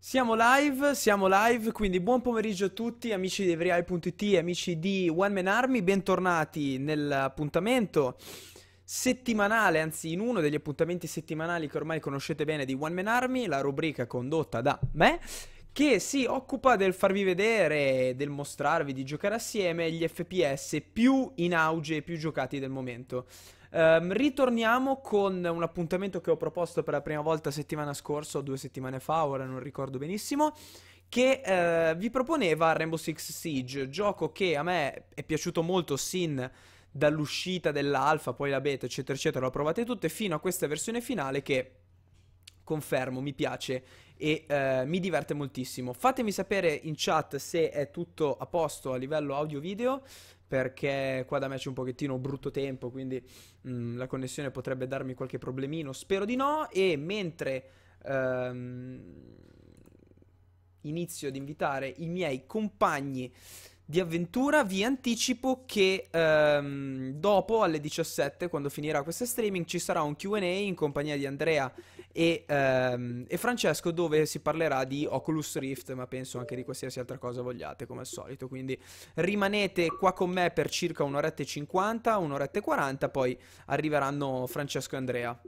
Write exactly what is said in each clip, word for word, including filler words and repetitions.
Siamo live, siamo live, quindi buon pomeriggio a tutti, amici di everyeye punto it, amici di One Man Army, bentornati nell'appuntamento settimanale, anzi in uno degli appuntamenti settimanali che ormai conoscete bene di One Man Army, la rubrica condotta da me, che si occupa del farvi vedere, del mostrarvi, di giocare assieme gli F P S più in auge e più giocati del momento. Ehm, ritorniamo con un appuntamento che ho proposto per la prima volta settimana scorsa o due settimane fa, ora non ricordo benissimo, che eh, vi proponeva Rainbow Six Siege, gioco che a me è piaciuto molto sin dall'uscita dell'alfa, poi la beta, eccetera, eccetera, l'ho provate tutte fino a questa versione finale che confermo, mi piace e eh, mi diverte moltissimo. Fatemi sapere in chat se è tutto a posto a livello audio-video, perché qua da me c'è un pochettino brutto tempo, quindi mm, la connessione potrebbe darmi qualche problemino, spero di no. E mentre ehm, inizio ad invitare i miei compagni di avventura, vi anticipo che ehm, dopo alle diciassette, quando finirà questo streaming, ci sarà un Q and A in compagnia di Andrea e, ehm, e Francesco, dove si parlerà di Oculus Rift, ma penso anche di qualsiasi altra cosa vogliate, come al solito. Quindi rimanete qua con me per circa un'oretta e cinquanta, un'oretta e quaranta, poi arriveranno Francesco e Andrea.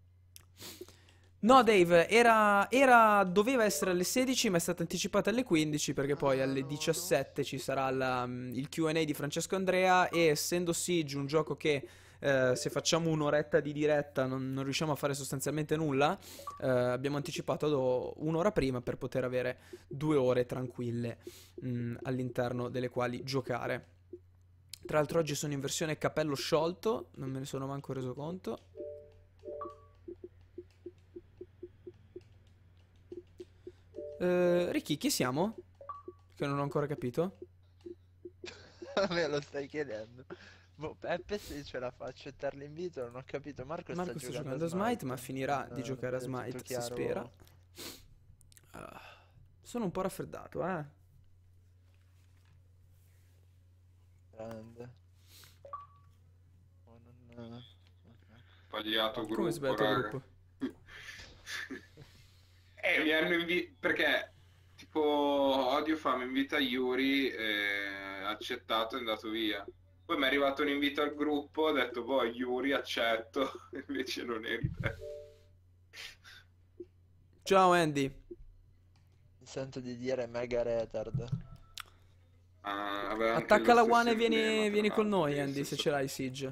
No, Dave, era, era- doveva essere alle sedici, ma è stata anticipata alle quindici perché poi alle diciassette ci sarà la- il Q and A di Francesco e Andrea. E essendo Siege un gioco che eh, se facciamo un'oretta di diretta non, non riusciamo a fare sostanzialmente nulla, eh, abbiamo anticipato do- un'ora prima per poter avere due ore tranquille mh, all'interno delle quali giocare. Tra l'altro oggi sono in versione capello sciolto, non me ne sono manco reso conto. Eh, Ricky, chi siamo? Che non ho ancora capito. Me lo stai chiedendo. Boh, Peppe se ce la fa a accettare l'invito, non ho capito. Marco sta Marco sta giocando a giocando a Smite, ma Smite. Non, finirà di non giocare a vedo tutto Smite, si spera. chiaro. Ah, sono un po' raffreddato, eh. Grande. Oh, non... Sbagliato Come gruppo, sbagliato raga. gruppo? Eh, mi hanno invitato perché tipo Odiofam invita Yuri, eh, accettato e è andato via. Poi mi è arrivato un invito al gruppo, ho detto, boh, Yuri, accetto, invece non eri te. Ciao Andy. Mi sento di dire mega retard. Ah, aveva anche lo Attacca la stesso One e emblema, vieni, tra vieni con l'altro, noi, quindi Andy, se stesso... ce l'hai Siege.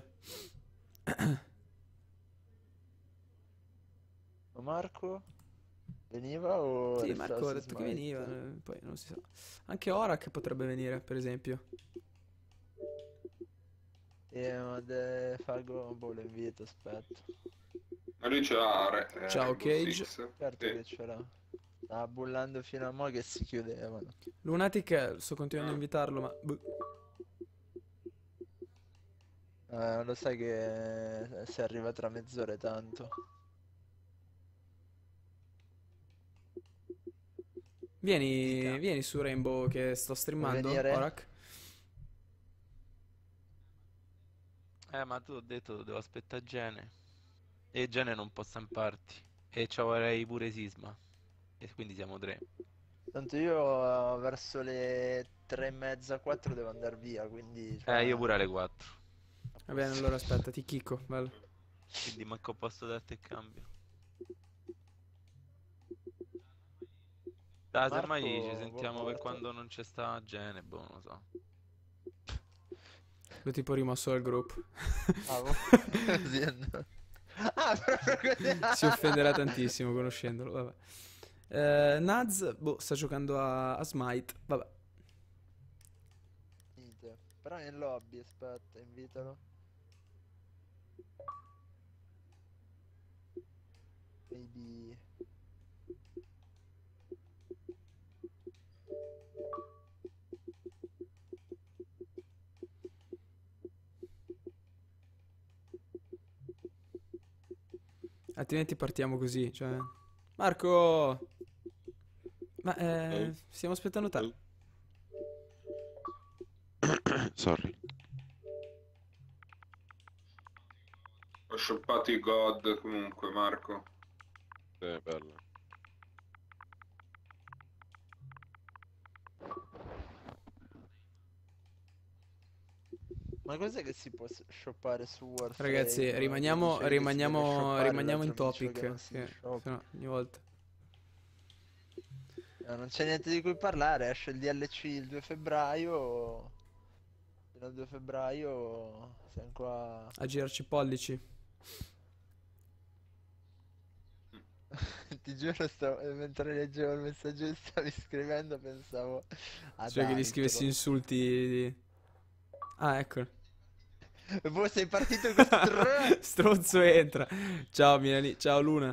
Ma Marco veniva o Sì, restava Marco ha su detto che veniva, Smite? eh, poi non si sa. Anche Orak potrebbe venire, per esempio. E ma de... Fago, boh, l'invito, aspetta. Ma lui ce l'ha Re- eh, Ciao Rainbow Cage. Six? Certo Sì. che ce l'ha. Stava bullando fino a mo' che si chiudevano. Lunatic, sto continuando a Ah. invitarlo, ma... boh. Eh, lo sai che si arriva tra mezz'ora e tanto. Vieni, Dica. vieni su Rainbow che sto Vuoi streamando, venire? Orak. Eh, ma tu ho detto devo aspettare Gene. E Gene non può stamparti. E ci vorrei pure Sisma. E quindi siamo tre. Tanto io eh, verso le tre e mezza, quattro devo andare via, quindi Eh, io cioè, pure alle quattro. a Va bene, posto. allora aspetta, ti chicco, bello. Quindi manco posso darti il cambio. Dai, semmai ci Marco, buon sentiamo per morto. quando non c'è sta Gene, boh, non lo so. L'ho tipo rimosso dal gruppo. Ah, boh. Sì, no. Ah, proprio così. Si offenderà tantissimo conoscendolo, vabbè. Eh, Naz, boh, sta giocando a, a Smite, vabbè. Niente. Però è in lobby, aspetta, invitalo. Maybe... Altrimenti partiamo così, cioè... Marco! Ma Oh, eh, stiamo aspettando te. oh. Sorry. Ho shoppato i God comunque, Marco. È bello. Ma cos'è che si può s- shoppare su Warframe? Ragazzi, Che rimaniamo, dicevi che si deve rimaniamo, shoppare, rimaniamo in l'altro mi dice che topic. non si Che, shoppa. sennò ogni volta. Eh, non c'è niente di cui parlare, esce il D L C il due febbraio. Fino al due febbraio siamo qua. A girarci i pollici. Ti giuro, stavo- mentre leggevo il messaggio che stavi scrivendo pensavo ad Cioè che gli scrivessi altro. insulti. di- Ah, ecco. E poi sei partito con str- Stronzo entra. Ciao Milani, ciao Luna.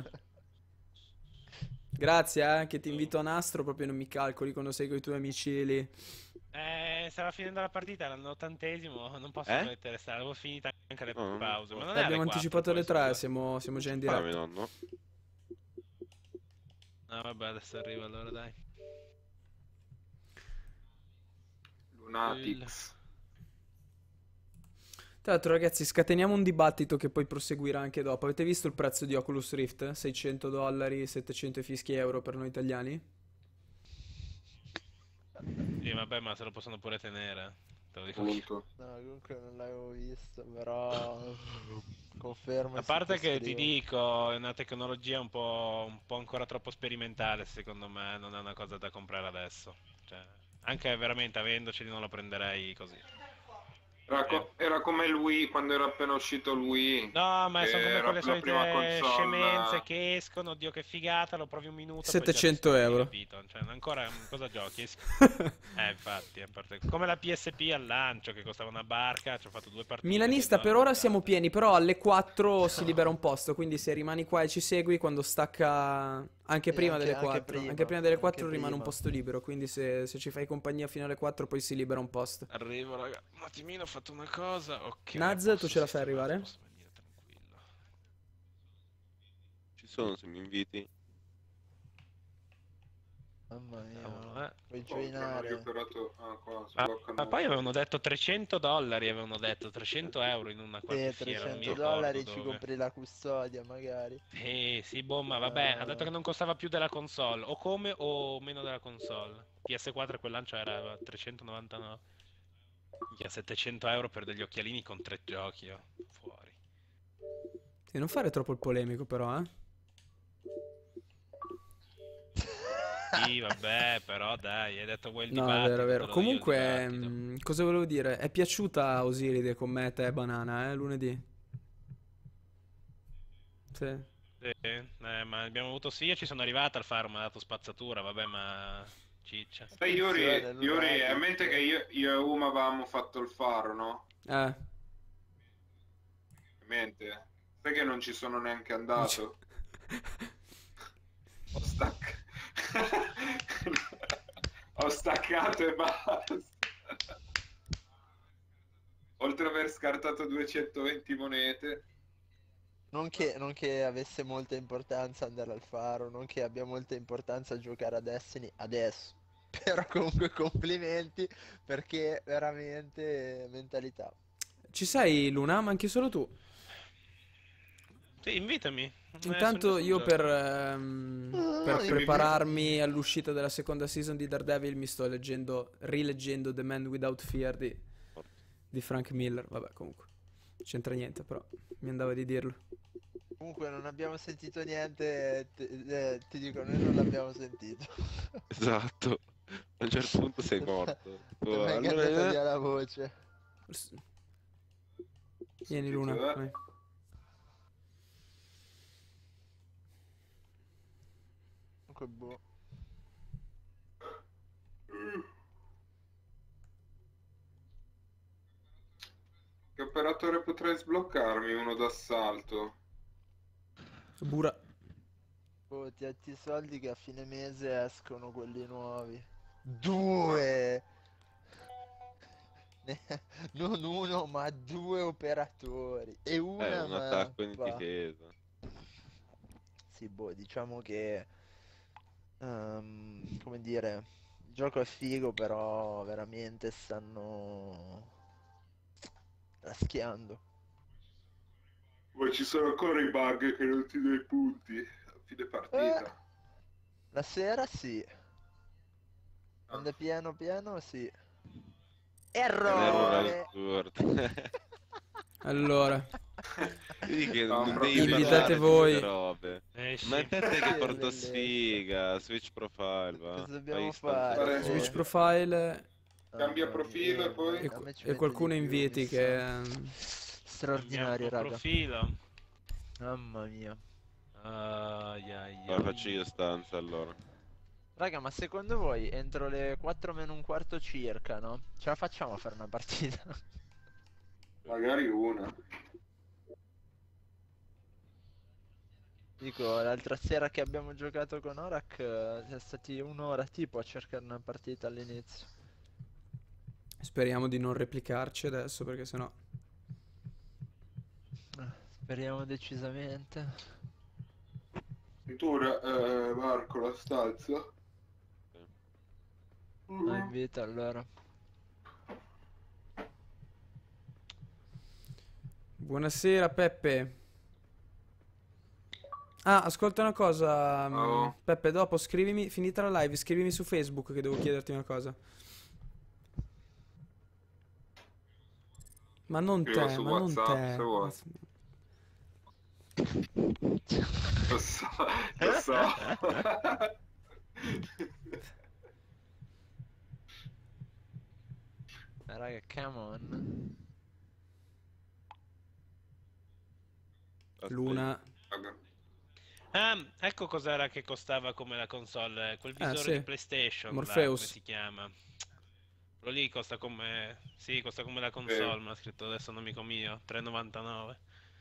Grazie, eh, che ti invito a Nastro, proprio non mi calcoli quando sei con i tuoi amici lì. Eh, stava finendo la partita, era all'ottantesimo, non posso Eh? mettere sta, avevo finito anche le No, non pause, ma posso. non Eh, è alle abbiamo quattro anticipato poi, alle tre, scusa. siamo, siamo già in Fammi, diretta. nonno. Ah, vabbè, adesso arrivo allora, dai. Lunatics. Tra l'altro, ragazzi, scateniamo un dibattito che poi proseguirà anche dopo. Avete visto il prezzo di Oculus Rift? seicento dollari, settecento e fischi euro per noi italiani? Sì, vabbè, ma se lo possono pure tenere, te lo dico io. Punto. No, comunque non l'avevo visto, però confermo. A e parte che ti sottoscrivo. dico, è una tecnologia un po', un po' ancora troppo sperimentale, secondo me, non è una cosa da comprare adesso. Cioè, anche veramente avendoceli non lo prenderei così. Era, co- era come il Wii quando era appena uscito il Wii. No, ma che sono come era quelle la prima solite console. scemenze che escono, oddio che figata, lo provi un minuto poi già settecento distruggi, euro. capito? Cioè, ancora mm, cosa giochi? Es- Eh, infatti, a parte... come la P S P al lancio che costava una barca, ci ho fatto due partite. Milanista, che per non ora ho siamo buttato. pieni, però alle quattro si libera un posto, quindi se rimani qua e ci segui, quando stacca anche Sì, prima anche- delle anche quattro, prima, anche prima delle anche quattro rimane un prima. posto libero, quindi se, se ci fai compagnia fino alle quattro poi si libera un posto. Arrivo, raga. Un attimino, ho fatto una cosa. Ok. Naz, posso tu ce la fai sistemare, arrivare? posso venire tranquillo. Ci sono se mi inviti. Mamma mia, Cavolo, eh. puoi Oh, che hanno joinare. rioperato. Ah, qua, Ma, sbloccano. ma poi avevano detto trecento dollari, avevano detto trecento euro in una qualche Sì, fiera, non mi trecento ricordo dollari ci dove. compri la custodia magari. Sì, sì, boh, ma vabbè, ha detto Eh, che non costava più della console, o come o meno della console. P S quattro a quel lancio era trecentonovantanove. Minchia, settecento euro per degli occhialini con tre giochi, oh. Fuori. Sì, non fare troppo il polemico però, eh. Sì, vabbè, però dai, hai detto vuoi il No, è dibattito, vero, è te vero. lo do io il Comunque, dibattito. mh, cosa volevo dire? È piaciuta Osiride con me, te e Banana, eh, lunedì? Sì. Sì, eh, ma abbiamo avuto sì, io ci sono arrivato al faro, mi ha dato spazzatura, vabbè, ma ciccia. Sai, Yuri, Attenzione, Yuri, hai in Lunatics. mente che io, io e Uma avevamo fatto il faro, no? Eh. In mente? Sai che non ci sono neanche Non ci- andato? Ho staccato. Ho staccato e basta. Oltre ad aver scartato duecentoventi monete. Non che, non che avesse molta importanza andare al faro, non che abbia molta importanza giocare a Destiny adesso. Però comunque complimenti perché veramente mentalità. Ci sei, Luna? Manchi solo tu. Sì, invitami. Eh, Intanto sono già io sul per, gioco. ehm, Ah, per sì, mi- prepararmi all'uscita della seconda season di Daredevil mi sto leggendo, rileggendo The Man Without Fear di, di Frank Miller. Vabbè, comunque, non c'entra niente, però mi andava di dirlo. Comunque non abbiamo sentito niente, ti, eh, ti dico, noi non l'abbiamo sentito. Esatto. A un certo punto sei morto. Ti Tipo, è allora, andata eh, via la voce. Vieni, Luna. Sentito, eh? vai. Comunque boh. Che operatore potrei sbloccarmi? Uno d'assalto. Bura. Boh, ti atti i soldi che a fine mese escono quelli nuovi. Due! Ne- Non uno, ma due operatori. E è una un attacco in mappa. difesa. Sì, boh, diciamo che... ehm, come dire... Il gioco è figo, però veramente stanno... raschiando. Ma ci sono ancora i bug che non ti do i punti a fine Eh, partita. la sera sì. Ah. Quando è pieno pieno sì. Errore! Allora, Vedi che No, non proprio devi invitate parlare di voi. queste robe. Eh sì. Ma in te che Che porto bellezza. sfiga, switch profile, va. Cosa dobbiamo Fai fare? Fare istantaneo. switch profile Cambia Mamma profilo mia, e poi- e, a me ci e mette qualcuno di più, inviti mi che... sa. ehm, Straordinario, Cambiamo raga. profilo. Mamma mia. Ai, ai, Allora ai. faccio io stanza allora. Raga, ma secondo voi entro le quattro meno un quarto circa, no? Ce la facciamo a fare una partita? Magari una. Dico, l'altra sera che abbiamo giocato con Orak, eh, siamo stati un'ora tipo a cercare una partita all'inizio. Speriamo di non replicarci adesso perché sennò... Eh, Speriamo decisamente. Tu, eh, Marco, la stanza. Lo invito allora. Buonasera Peppe. Ah, ascolta una cosa, mm, Oh. Peppe, dopo scrivimi, finita la live, scrivimi su Facebook che devo chiederti una cosa. Ma non Scrivo te, su ma non WhatsApp, te. se vuoi. Lo so, lo so. Eh, raga, come on. Aspetta. Luna. Ah, ecco cos'era che costava come la console, quel Ah, visore sì. di PlayStation, là, Morpheus. come si chiama? Quello lì costa come... Sì, costa come la console, ma ha scritto adesso un amico mio, tre e novantanove.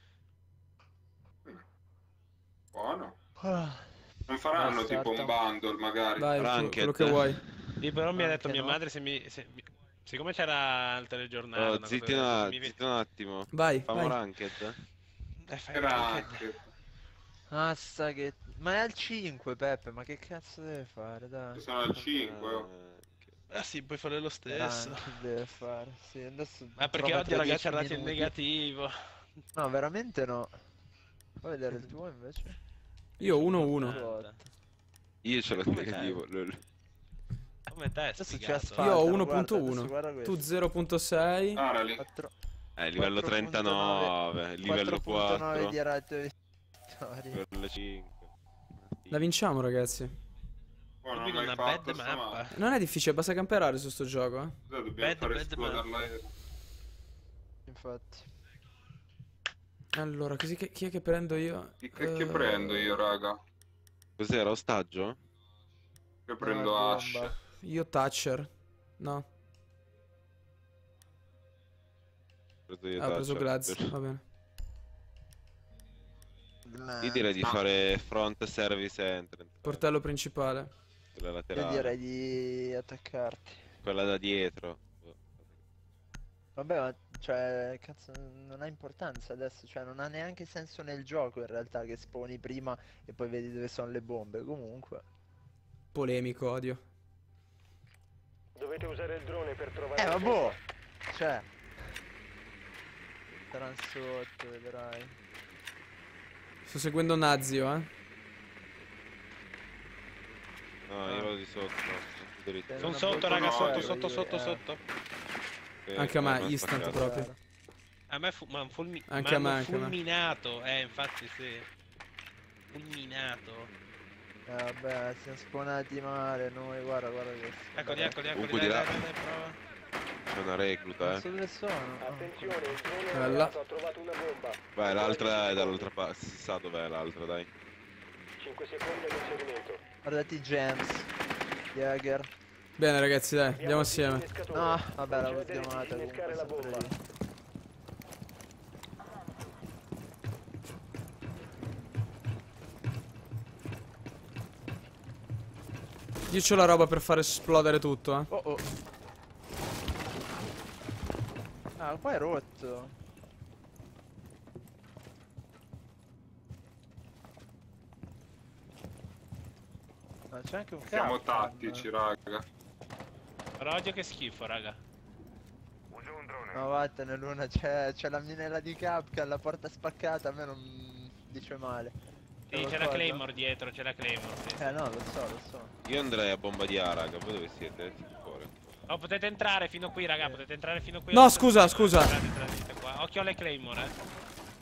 Buono. Ah, Non faranno Basta, tipo un Arta. bundle, magari. Vai, tu- Ranked. quello che vuoi. Sì, però mi ha Anche detto mia no. madre se mi... se- siccome c'era il telegiornale, Oh, una cosa zitti, del genere, una- se mi ve- zitti un attimo. Vai, Famo vai. ranked. Eh, fai Era ranked. anche. Ah, sta che... Ma è al cinque, Peppe, ma che cazzo deve fare, dai? Sono al cinque. oh. Eh, Ah sì, puoi fare lo stesso. Ranked deve fare, sì, adesso Ma perché trova oggi tra ragazzi dieci andati in minuti. negativo. No, veramente no. Vuoi vedere il tuo invece? Io uno uno. Guarda. Io ce l'ho Come negativo. te? lol. Come te, Adesso c'è sfigato. asfalto. Io ho guarda, adesso uno punto uno. guarda Tu questo. zero virgola sei. Ah, era lì. quattro Eh, livello quattro virgola trentanove, nove livello quattro virgola nove quattro, di ratio di vittoria. livello cinque. La vinciamo, ragazzi. Oh, non Quindi l'hai una fatto bad sta mappa. mappa. Non è difficile, basta camperare su sto gioco, eh. Dobbiamo Bad, fare bad esplodere mappa. l'aereo. Infatti. Allora, così che, chi è che prendo io? Che, che Eh, prendo io, raga? Cos'era, ostaggio? Che prendo bomba. Ash. Io Thatcher. No, Ho preso io ah, ho preso Thatcher. Glads, va bene. Io direi di Ah. fare front service entrance. Portello principale. Quella Io laterale. direi di attaccarti. Quella da dietro. Vabbè, ma cioè, cazzo, non ha importanza adesso, cioè non ha neanche senso nel gioco in realtà che sponi prima e poi vedi dove sono le bombe, comunque. Polemico, odio. Dovete usare il drone per trovare Eh, la vabbè, cioè. Saranno sotto, vedrai. Sto seguendo Nazio, eh. No, io vado di sotto. Dritto. Sei Sono una sotto, brutta raga, no, sotto, eh, sotto, sotto, eh. sotto. Eh, Anche a me, non instant spaccato. proprio. A me fu... ma fulmi... Anche a m'hanno me, anche a me. fulminato, eh, infatti sì. Fulminato. Eh, vabbè, siamo spawnati male noi, guarda, guarda questo. Eccoli, eccoli, eccoli, Comunque dai, di là. dai, dai, dai, prova. C'è una recluta, Non eh. so dove sono. Ah. Attenzione, il drone è Bella. arrivato, ha trovato una bomba. Vai, l'altra è dall'altra parte. Si sa dov'è l'altra, dai. cinque secondi all'inserimento. Guardati James. Jäger. Bene, ragazzi, dai, andiamo assieme. Disinnescatore. No, vabbè, l'avevo Procedere di chiamata disinnescare comunque, la sempre bomba. lì. Io c'ho la roba per far esplodere tutto, eh. Oh oh. Ah, qua è rotto. Ma c'è anche un Siamo Capcom. tattici, raga. Però odio che schifo, raga. No, vattene Luna, c'è c'è la minella di Capcom, la porta spaccata, a me non dice male. Sì, c'è la qualcosa? Claymore dietro, c'è la Claymore, sì. Eh no, lo so, lo so. Io andrei a bombardiare, raga. Voi dove siete? Siete fuori. Oh, potete entrare fino qui, raga, potete entrare fino qui. No, scusa, scusa. Entrate, entrate, entrate qua. Occhio alle Claymore, eh.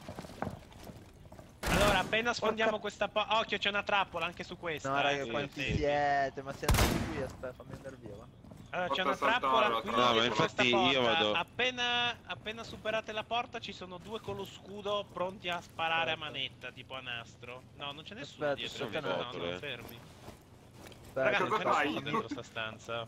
Allora, appena sfondiamo questa porta... Occhio, c'è una trappola anche su questa. No, eh, raga, quindi quanti attenti. siete? Ma siamo tutti qui, aspetta, fammi andare via, va. Allora, c'è Porta una a saltare trappola la qui trappola. No, ma su questa infatti io porta. vado- Appena, appena superate la porta ci sono due con lo scudo pronti a sparare a manetta, tipo a nastro. No, non c'è nessuno Aspetta, dietro. sto No, no, canale. no, fermi. Aspetta, Raga, non cosa c'è fai? nessuno dentro sta stanza.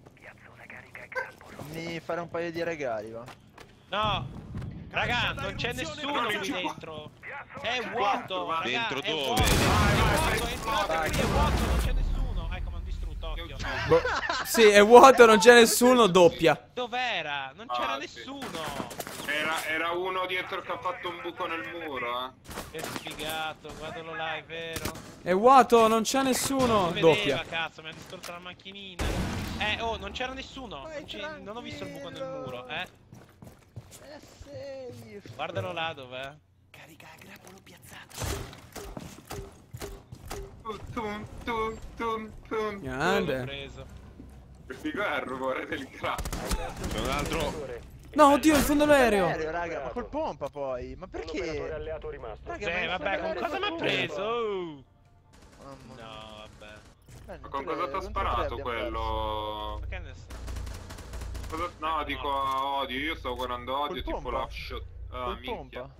fammi fare un paio di regali, va. No! Raga, non c'è nessuno qui dentro! È vuoto! Raga, Dentro è dove? vuoto, è vuoto, entrate qui, è vuoto, non c'è nessuno! Ecco, mi hanno distrutto, occhio! Boh. Sì, è vuoto, non c'è nessuno, doppia. Dov'era? Non c'era Ah, sì. nessuno! Era, era uno dietro che ha fatto un buco nel muro, eh. Che sfigato, guardalo là, è vero! È vuoto, non c'è nessuno, Non vedeva, doppia. cazzo, mi ha distrutto la macchinina! Eh, oh, non c'era nessuno! Non, ci- non ho visto il buco nel muro, eh! È safe. Guardalo là, dov'è? Tum, tum, tum, tum. L'ho Grande. preso. Che figo è il rumore del crack. C'è un altro. No, oddio, in fondo l'aereo. Aereo, raga, ma col pompa poi. Ma Un operatore perché? alleato rimasto. Raga, Sì, ma il vabbè, con aereo cosa mi ha col preso? pompa. Oh. Mamma mia. No, vabbè. Eh, Ma con tre- cosa ti ha con tre sparato abbiamo quello? Ma che ne so? Cosa- No, dico a Odio, io sto guardando Odio Col tipo pompa. la shot. Ah, Col minchia. pompa.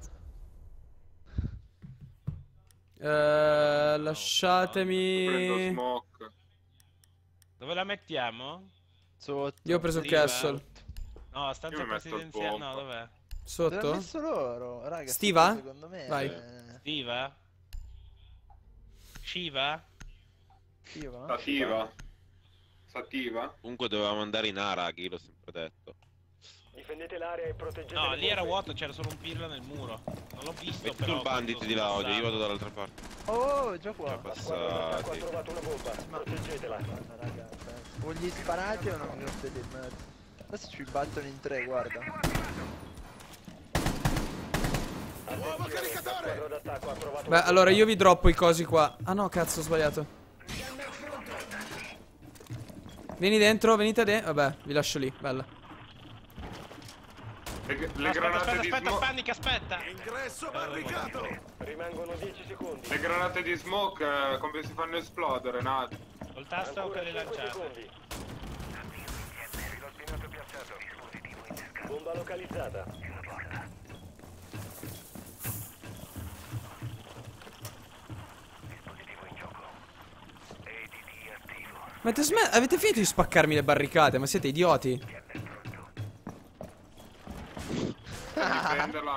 Eh, Prendo lasciatemi. smoke. Dove la mettiamo? Sotto. Io ho preso il Lì, va. castle. No, stanza Io mi metto il presidenziale. pompa. No, dov'è? Dove hanno Sotto? messo loro? Raga, Stiva? secondo me. Vai. eh, Diva? Shiva? Stiva? Sativa. Sativa? Comunque dovevamo andare in Araghi, l'ho sempre detto. Difendete l'area e proteggete No, le lì era bombe. vuoto, c'era solo un pirla nel muro. Non l'ho visto Metti però. sul bandit quando di là, sono Odio, io passato. vado dall'altra parte. Oh, già qua. Già La squadra d'attacco ha passati. trovato una bomba. Proteggetela. Guarda, raga, cioè, o gli sparate o non mi mettete in mezzo. Adesso ci battono in tre, guarda. Attenzione, la squadra d'attacco ha trovato Beh, una allora bomba. io vi droppo i cosi qua. Ah no, cazzo, ho sbagliato. Vieni dentro, venite dentro. Vabbè, vi lascio lì, bella. Le, le No, aspetta, granate aspetta, di aspetta, smoke. panic, aspetta. Rimangono dieci secondi. Le granate di smoke eh, come si fanno esplodere, Nad? Col tasto Ancora che le cinque lanciate. secondi. Bomba localizzata. Ma avete, sm- avete finito di spaccarmi le barricate? Ma siete idioti? Difenderla.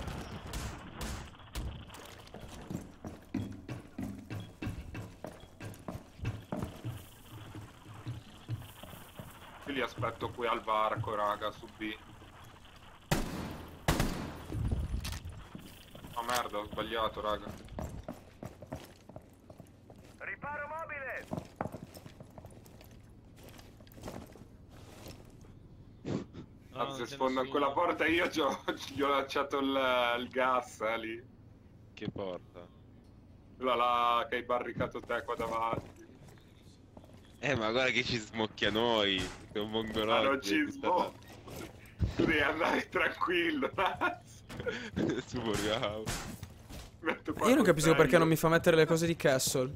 Io li aspetto qui al varco, raga, su B. Oh merda, ho sbagliato, raga. Riparo mobile. No, Anzi, non se c'è sfonda nessuno. quella porta io gli ho, gli ho lanciato il, il gas, eh, lì. Che porta? Quella là che hai barricato te qua davanti. Eh, ma guarda che ci smocchia noi. Che un mongoloide. Ma non ci sbo. Tu devi andare tranquillo. Superiamo. Metto qua Io non il capisco perché non mi coltello. fa mettere le cose di castle.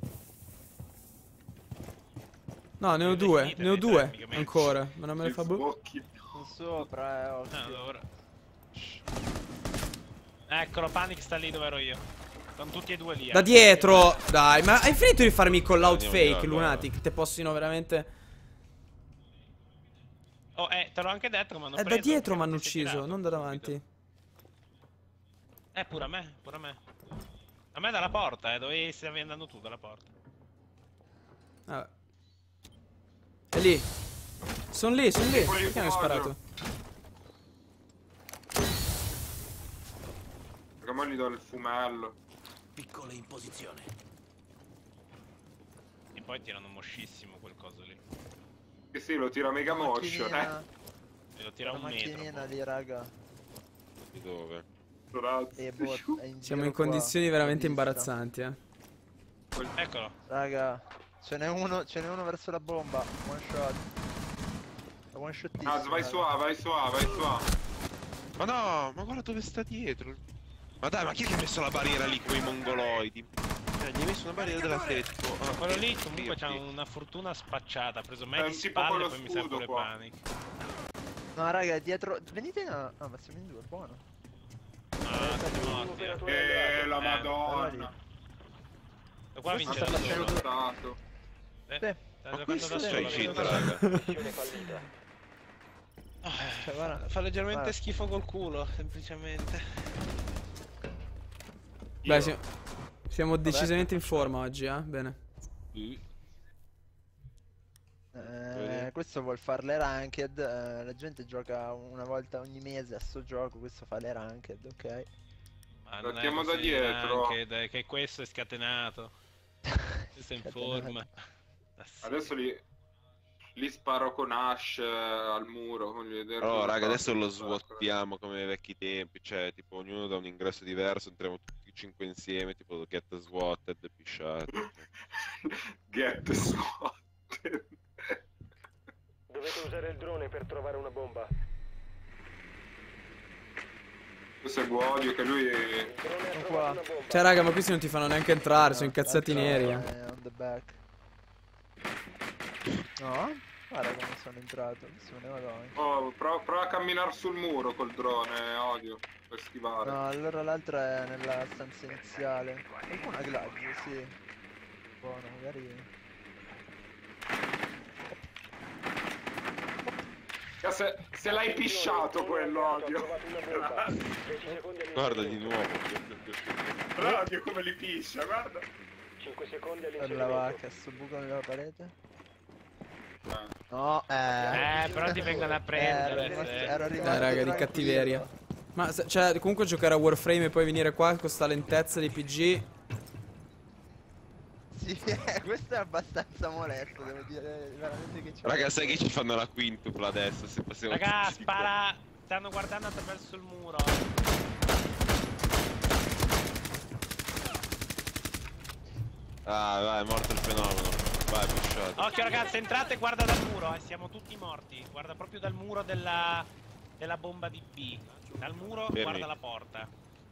No, ne ho Le due, finite, ne ho le tre, due mica mezzo. ancora. Ma non me le Ci fa boh. sbocchi. Sono sopra, eh, occhio. Ah, ora. Eccolo, panic sta lì dove ero io. Sono tutti e due lì. Da eh. dietro! Dai, ma hai finito di farmi call out Andiamo di là, fake, allora. Lunatic? Te possino veramente... Oh, eh, te l'ho anche detto che mi hanno È da preso, dietro perché mi hanno non ti sei ucciso, tirato, non da subito. davanti. Eh, pure a me, pure a me. A me dalla porta, eh, dove stavi andando tu, dalla porta. Vabbè. È lì. Sono lì, sono lì. Poi Perché mi hai fuoco. sparato? Perché mo gli do il fumello. E poi tirano moscissimo quel coso lì. Che sì, lo tira mega motion, eh. Macchinina, E lo tira la un metro. macchinina poi. lì, raga. Di dove? Razzo. E boh, è in Siamo giro in condizioni qua, veramente ho visto. imbarazzanti, eh. Eccolo. Raga, ce n'è uno, ce n'è uno verso la bomba. One shot. One shotissimo. Ah, vai su A, vai su A, vai su A. Ma no, ma guarda dove sta dietro. Ma dai, ma chi è che ha messo la barriera lì come i mongoloidi? Cioè, gli hai messo una barriera della serie tipo... ah, Quello lì comunque sì, c'ha sì. una fortuna spacciata. Ha preso È me un di tipo spalle con e lo poi mi sa scudo pure qua. panic. No, raga, dietro. Venite no. Ah, ma siamo in due, buono. Ah, siamo morti. Eh. Eh, la Eh, madonna. E qua Questo vince sta da facendo solo. Stato. Eh, Sì. sta Ma giocando questo da c'è solo. i cheat, vedo. raga. Missione fallita. Ah, Cioè, guarda. Fa leggermente Guarda. schifo col culo, semplicemente. Beh, Io- si- siamo decisamente in forma oggi, eh? Bene. Eh, questo vuol fare le ranked. eh, la gente gioca una volta ogni mese a sto gioco. Questo fa le ranked, ok? Ma non è Partiamo da così dietro. anche, dai, che questo è scatenato. Questo è in Scatenato. forma. Ah, sì. Adesso li, li sparo con Ash eh, al muro. Voglio vedere Allora, cosa raga, fa. adesso lo swattiamo come ai vecchi tempi. Cioè, tipo, ognuno da un ingresso diverso, entriamo tutti e cinque insieme, tipo get swatted, pisciate. Get swatted. Dovete usare il drone per trovare una bomba. Questo è Guodio che lui è... Il drone ha Sono trovato qua. una bomba. Cioè, raga, ma questi non ti fanno neanche entrare, sono incazzati l'altro neri, eh. è on the back. No? Guarda come sono entrato. Adesso me ne vado anche. Oh, prova, prova a camminare sul muro col drone, odio, per schivare. No, allora l'altro è nella stanza iniziale. Qualcuno ha glagio, sì. Buono, magari. Cioè, Se, se l'hai pisciato quello, Ha odio. trovato una bomba. dieci secondi Guarda di all'inserimento. nuovo. Odio come li piscia, guarda. cinque secondi Per la all'inserimento. vacca, sto buco nella parete. Eh. No, eh. Eh, però ti vengono a Ero prendere. rimasto, se- ero Eh, rimasto raga, di tranquillo. cattiveria. Ma, se- cioè, comunque giocare a Warframe e poi venire qua con sta lentezza di P G. Sì, eh, questo è abbastanza molesto, devo dire veramente che c'è. Raga, sai che ci fanno la quintupla adesso, se passiamo Raga, tutti qua. spara! Stanno guardando attraverso il muro. Ah, vai, è morto il fenomeno. Vai, pisciate. Occhio ragazzi, entrate e guarda dal muro, eh, siamo tutti morti. Guarda proprio dal muro della, della bomba di B. Dal muro Fermi. guarda la porta.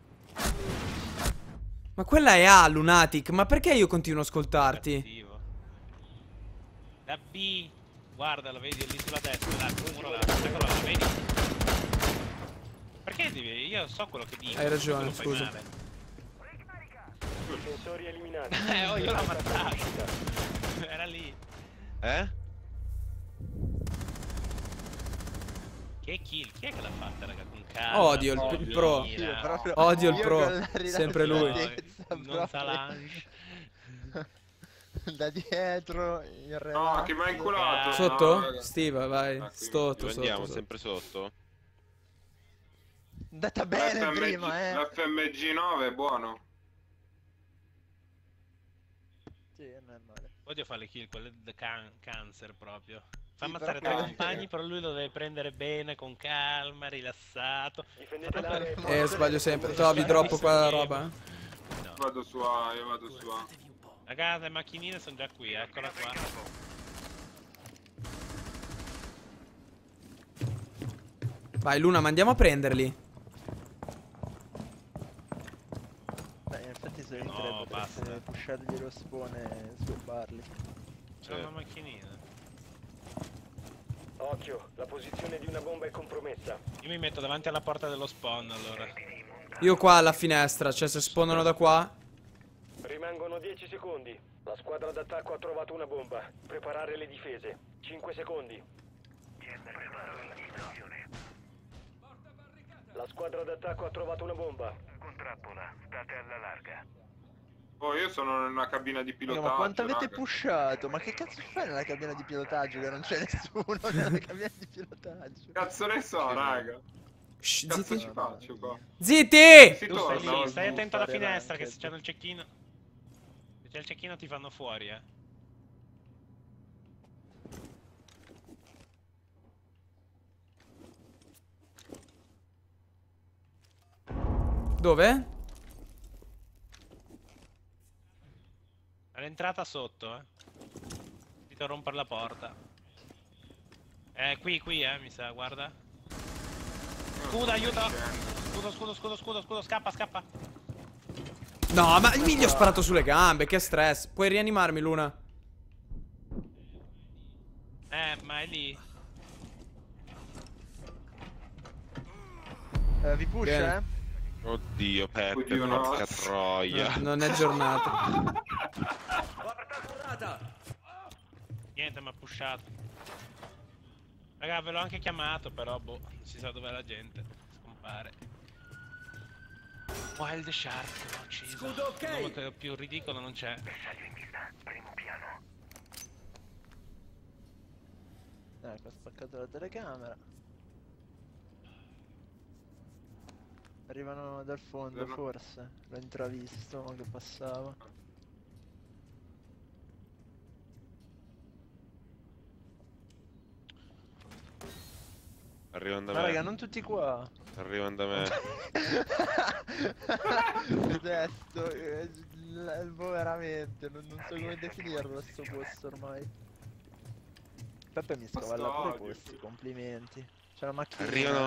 Ma quella è A, Lunatic. Ma perché io continuo a ascoltarti? Cattivo. Da B, guardalo, vedi lì sulla destra, là, sul muro là, eccolo là, vedi? Perché devi? Io so quello che dico. Hai ragione, tu lo fai scusa. male. Sensori eliminati. Eh, oh, io l'ho Bomba ammazzato. uscita. Era lì. Eh? Che kill? Chi è che l'ha fatta, raga? Con calma. Odio il- con il pro. mira. Io proprio- Odio il io pro, con la sempre lui. rilassatezza Non proprio. Salange. Da dietro, il No, relax. che mi ha inculato. Eh, Sotto? No, raga. Stiva, vai. Ah, quindi Sotto, Dove sotto, andiamo? sotto. Sempre sotto? Andata bene L'F M G prima, eh. L'F M G nove è buono. Sì, non è male. Odio fare le kill, quelle da can cancer proprio. Fa Sì, ammazzare però- tre compagni, però lui lo deve prendere bene, con calma, rilassato. Difendete l'area. e Eh, forza sbaglio le sempre. bombe. Toby, droppo qua la roba. eh. No. Vado su A, io vado su A. Ragazzi, le macchinine sono già qui, eccola qua. Vai, Luna, ma andiamo a prenderli. Beh, in effetti sono in No, tre, potreste basta. pushargli lo spawn e sgobbarli. C'è una macchinina. Occhio, la posizione di una bomba è compromessa. Io mi metto davanti alla porta dello spawn allora. Io qua alla finestra, cioè se spawnano da qua. Rimangono dieci secondi. La squadra d'attacco ha trovato una bomba. Preparare le difese. cinque secondi. La squadra d'attacco ha trovato una bomba. Contrappola, state alla larga. Oh, io sono in una cabina di Raga, pilotaggio. ma quanto avete raga. pushato? Ma che cazzo fai nella cabina di pilotaggio che non c'è nessuno nella cabina di pilotaggio? Cazzo ne so, raga. Shh, Cazzo zitti. ci faccio qua? Zitti! Si Tu stai torna. lì, stai non attento alla fare finestra che ranked. se c'è il cecchino. Se c'è il cecchino ti fanno fuori, eh. Dove? All'entrata sotto, eh. Ti devo rompere la porta. Eh, qui, qui, eh, mi sa, guarda. Scudo, aiuto! Scudo, scudo, scudo, scudo, scudo, scappa, scappa. No, ma mi gli ho sparato sulle gambe, che stress. Puoi rianimarmi, Luna? Eh, ma è lì. Eh, vi push, Bene. eh? Oddio, Peppe, Oddio, no. porca troia. No, non è giornata. Niente, mi ha pushato. Raga, ve l'ho anche chiamato, però, boh, non si sa dov'è la gente. Scompare. Wild Shark, l'ho ucciso. Scudo, ok. Il nome più ridicolo non c'è. Ecco, ho spaccato la telecamera. Arrivano dal fondo, No. forse. L'ho intravisto che passava. Arrivano da Ma me. raga, non tutti qua. Arrivano da me. Adesso, eh, l- boh, veramente, non, non so come definirlo sto posto ormai. Peppe mi scavalla pure i Fastidio. posti, complimenti. C'è la macchina. Arrivano.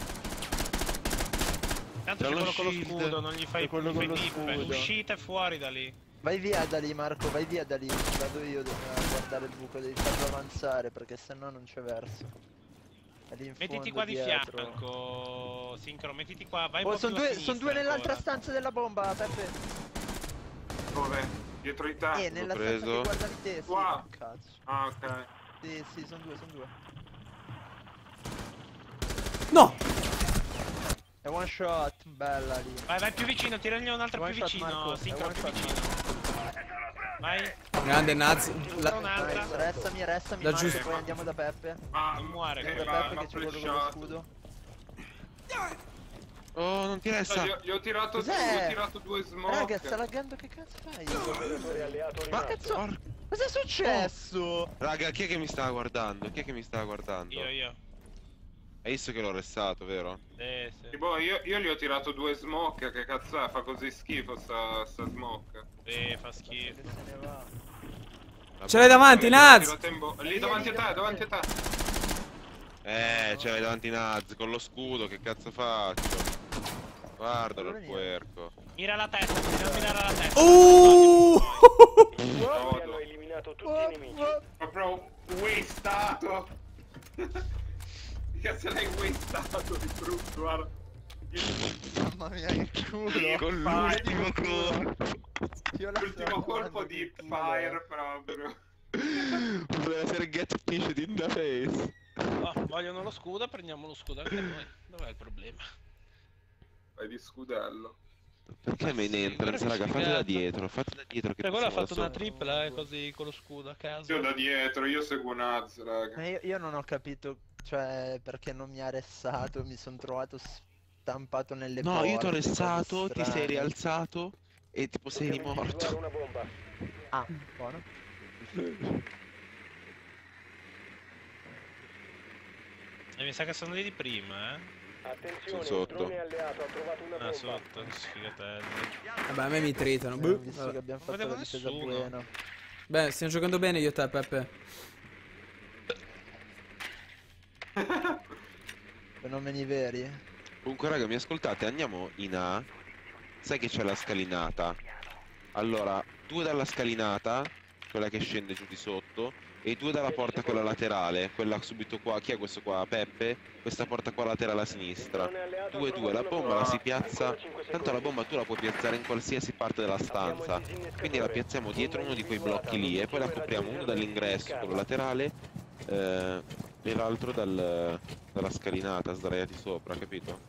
Tanto c'è Dallo quello con lo shield. scudo, non gli fai, C'è quello gli fai con lo dippe. scudo. Uscite fuori da lì. Vai via da lì, Marco, vai via da lì. Vado io a guardare il buco, devi farlo avanzare perché sennò non c'è verso. È lì in Mettiti fondo, qua di dietro. fianco, Sincro, mettiti qua, vai un Oh, po' sono più a due, son sinistra due nell'altra ancora. stanza della bomba, Peppe. Dove? Dietro di te? Eh, nella stanza preso. che guardavi te, sì. Qua. Cazzo. Ah, ok. Sì, sì, sono due, sono due. No! È one shot, bella lì. Vai, vai più vicino, tiragli un altro One più shot, vicino, Marco, Sincro, è one più shot, vicino. Vai, Grande Naz. La- un'altra. Nice, restami, restami, Da Marco, giusto. poi andiamo da Peppe. Ah, Non muore, eh, Andiamo da va- Peppe va che c'è quello con lo flashato. scudo. Oh, non ti No, resta. gli, ho- gli ho tirato, gli Cos'è? ho tirato due smoke. Raga, sta laggando, che cazzo fai? Operatore alleato Ma rimasto. cazzo. Cos'è successo? Raga, chi è che mi stava guardando? Chi è che mi stava guardando? Io, io. Hai visto che l'ho restato, vero? Eh, sì. Boh, io, io gli ho tirato due smoke, che cazzo è? Fa così schifo sta, sta smoke. Eh, fa Che schifo. se ne va. La Ce l'hai davanti, Io l'ho Naz! tirata in bo- Lì davanti a te, davanti a te. Eh, ce l'hai davanti Naz con lo scudo, che cazzo faccio? Guardalo il Allora puerco. Mira la testa, bisogna mirare la testa. Uh! I giocatori hanno eliminato tutti i nemici. Proprio wastato. Che se l'hai wastato di brutto, guarda. Mamma mia, che culo. Con Vai, l'ultimo colpo. Io la L'ultimo sto colpo guardando, di che culo. fire proprio. Voleva essere get finished in the face. Oh, vogliono lo scudo, prendiamo lo scudo anche noi. Dov'è il problema? Vai di scudello. Perché me ne entrance, guarda che raga? Fate da figata. dietro, fate da dietro che Per quello ha possiamo fatto una adesso- tripla, eh, così con lo scudo a caso. Io da dietro, io seguo Naz, raga. Ma io, io non ho capito, cioè, perché non mi ha ressato, mi sono trovato stampato nelle No, porte. io ti ho cose restato, ti sei strane. rialzato e tipo sei Dobbiamo individuare rimorto. una bomba. Ah, buono. E mi sa che sono lì di prima, eh. Attenzione, Sono un sotto. drone alleato ha trovato una Ah, bomba. sotto, sfigatelli. Vabbè, a me mi tritano. Abbiamo Boh. visto Vabbè. che abbiamo Non fatto vedevo la difesa nessuno. buona. Beh, stiamo giocando bene io e te, Peppe. Fenomeni veri. Comunque, raga, mi ascoltate? Andiamo in A. Sai che c'è la scalinata? Allora, due dalla scalinata, quella che scende giù di sotto, e due dalla porta quella laterale, quella subito qua. Chi è questo qua? Peppe? Questa porta qua laterale a sinistra. Due, due, la bomba la si piazza. Tanto la bomba tu la puoi piazzare in qualsiasi parte della stanza. Quindi la piazziamo dietro uno di quei blocchi lì e poi la copriamo uno dall'ingresso, quello laterale, eh, e l'altro dal, dalla scalinata, sdraiati sopra, capito?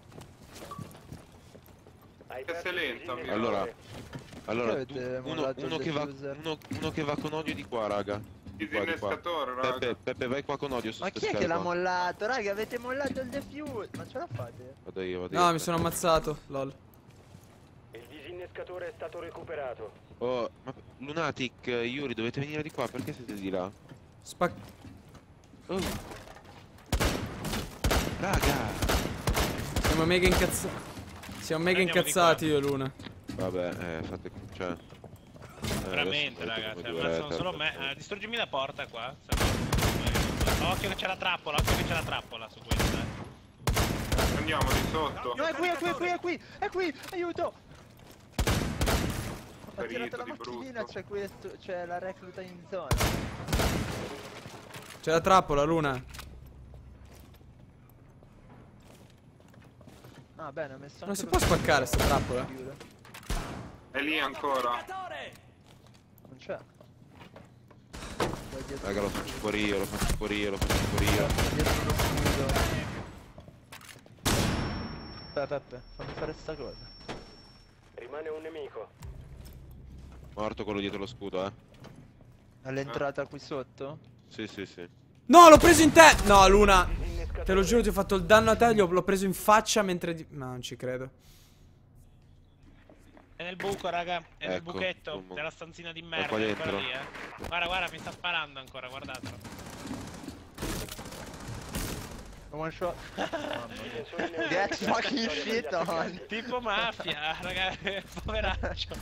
Che sei lenta, amico. Allora, allora Perché tu- avete uno, mollato il uno che va, diffuser? uno, uno che va con odio di qua, raga. Di qua, di qua. Disinnescatore, raga. Peppe, Peppe, vai qua con odio su Ma ste chi è scale che l'ha qua. mollato? Raga, avete mollato il defuse. Ma ce la fate? Vado io, vado io. No, mi sono ammazzato. Lol. Il disinnescatore è stato recuperato. Oh, ma Lunatic, Yuri, dovete venire di qua, perché siete di là? Spac... Oh. Raga! Siamo mega incazzati. Siamo mega Andiamo di incazzati io e Luna. Vabbè, eh, fate... cioè... eh, Veramente, adesso raga, vedete cioè, come ammazzano durete, solo me. adesso. Eh, distruggimi la porta qua. se no- Occhio che c'è la trappola, occhio che c'è la trappola su questa. eh. Andiamo di sotto. No, è qui, è qui, è qui, è qui, è qui, aiuto! Ho Ferito tirato la di macchinina, brutto. c'è questo, c'è la recluta in zona. C'è la trappola, Luna. Ah, bene, ho messo Non anche si lo può scudo. spaccare sta trappola. Chiude. È lì ancora. Non c'è. Vai dietro, Raga, lo faccio fuori io, lo faccio fuori io, lo faccio fuori io. dietro lo scudo. Peppe, Peppe, fammi fare sta cosa. Rimane un nemico. Morto quello dietro lo scudo, eh. All'entrata qui sotto? Sì, sì, sì. No, l'ho preso in te! No, Luna. Disinnescatore. Te lo giuro, ti ho fatto il danno a te, gli ho- l'ho preso in faccia mentre... di- No, non ci credo. È nel buco, raga. È nel Ecco, buchetto come- della stanzina di È merda. qua È ancora dentro. lì, eh. Guarda, guarda, mi sta sparando ancora, guardatelo. One shot. Difensori nemici. Get fucking Vittoria per gli shit on. attaccanti. Tipo mafia, raga. Poveraccio.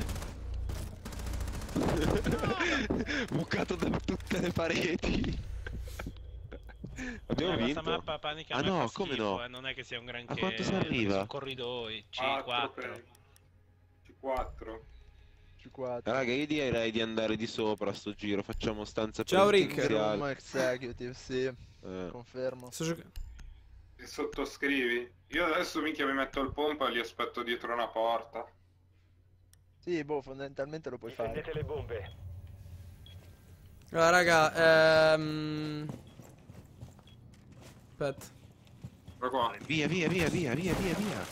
Bucato da tutte le pareti. Abbiamo Eh, vinto. Questa mappa panica Ah a me no, fa come schifo, no? eh, non è che sia un granché. A quanto si arriva? Sono corridoi, C quattro quattro. per- C quattro. C quattro. Raga, io direi di andare di sopra sto giro. Facciamo stanza Ciao, Rick. presidenziale. Room executive, sì. Eh. Confermo. Sto gioca- Ti sottoscrivi. Io adesso minchia mi metto il pompa e li aspetto dietro una porta. Sì, boh, fondamentalmente lo puoi fare. Difendete le bombe. Allora, raga, ehm... Aspetta. Da qua. Via, via, via, via, via, via, via.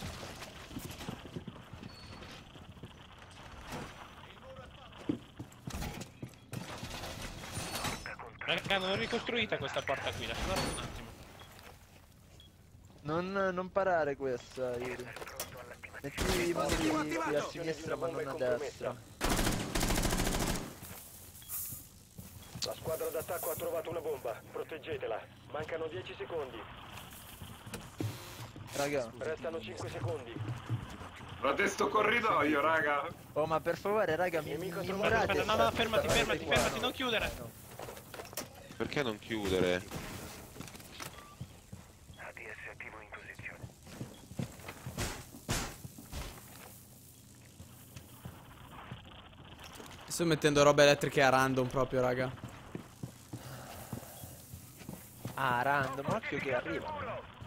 Raga, non è ricostruita questa porta qui, lasciala un attimo. Non, non parare questa, Yuri. Metti i mandi qui a sinistra ma non a destra. La squadra d'attacco ha trovato una bomba. Proteggetela. Mancano dieci secondi. Raga. Restano cinque secondi. Guardate sto corridoio, raga. Oh, ma per favore, raga, mi, mi, Nemico mi trovato. murate. Aspetta, no, no, sta- fermati, sta fermati, parte qua. fermati, non chiudere. Perché non chiudere? A D S attivo in posizione. Sto mettendo robe elettriche a random proprio, raga. Ah, random, occhio che arrivano.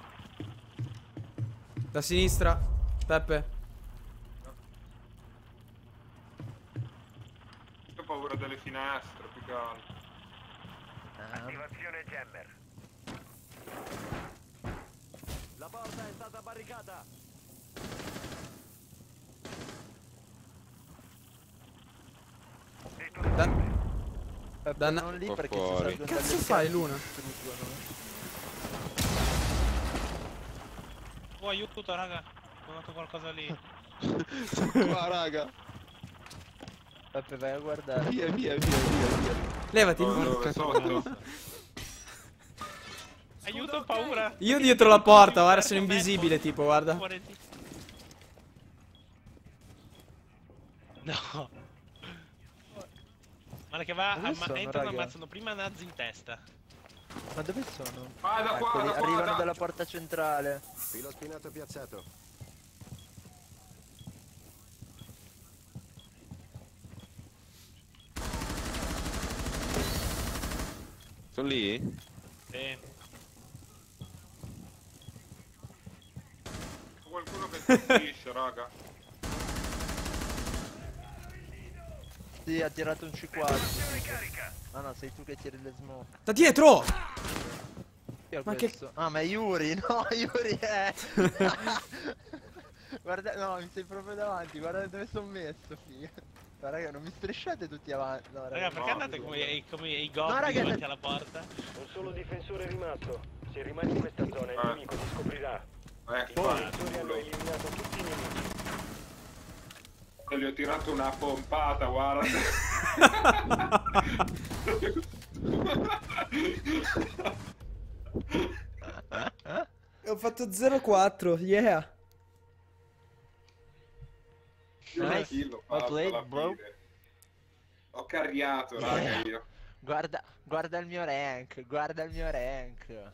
Da sinistra. Peppe. Ho paura delle finestre, più che altro. Ah, Attivazione jammer. La porta è stata barricata. Da... Peppe, Danna- non lì Qua perché fuori. si salgono Cazzo dalle fai, scale, Luna? distruggono. Oh, aiuto, raga. Ho notato qualcosa lì. Qua, raga. Peppe, vai a guardare. Via, via, via, via, via. Levati. Dove, dove? Sotto. Aiuto, ho paura. Io dietro la porta, guarda, sono invisibile, tipo, guarda. Fuori di- No. Guarda che va, Dove amma- sono, entrano e raga? ammazzano prima Nazi in testa. Ma dove sono? Ah, da qua, Eccoli, da qua, arrivano da- dalla porta centrale. Filo spinato piazzato. Sono lì? Sì. C'è qualcuno che colpisce, raga. Sì, ha tirato un C quattro. Ah no, sei tu che tiri le smoke. Da dietro! Chi è Ma che- questo? Ah, ma è Yuri, no, Yuri è... Guarda, no, mi sei proprio davanti, guarda dove sono messo, figa. Ma raga, non mi strisciate tutti avanti. No, Raga, perché no, andate come, i- come i goblin raga, davanti no. alla porta? Un solo difensore è rimasto. Se rimani in questa zona il Eh. nemico ti scoprirà. Eh, I qua. difensori hanno eliminato tutti i nemici. Gli ho tirato una pompata, guarda. Ho fatto zero quattro, yeah. Una Nice. kill ho Well fatto played, alla bro. fine. Ho carriato, raga, io. Guarda, guarda il mio rank, guarda il mio rank.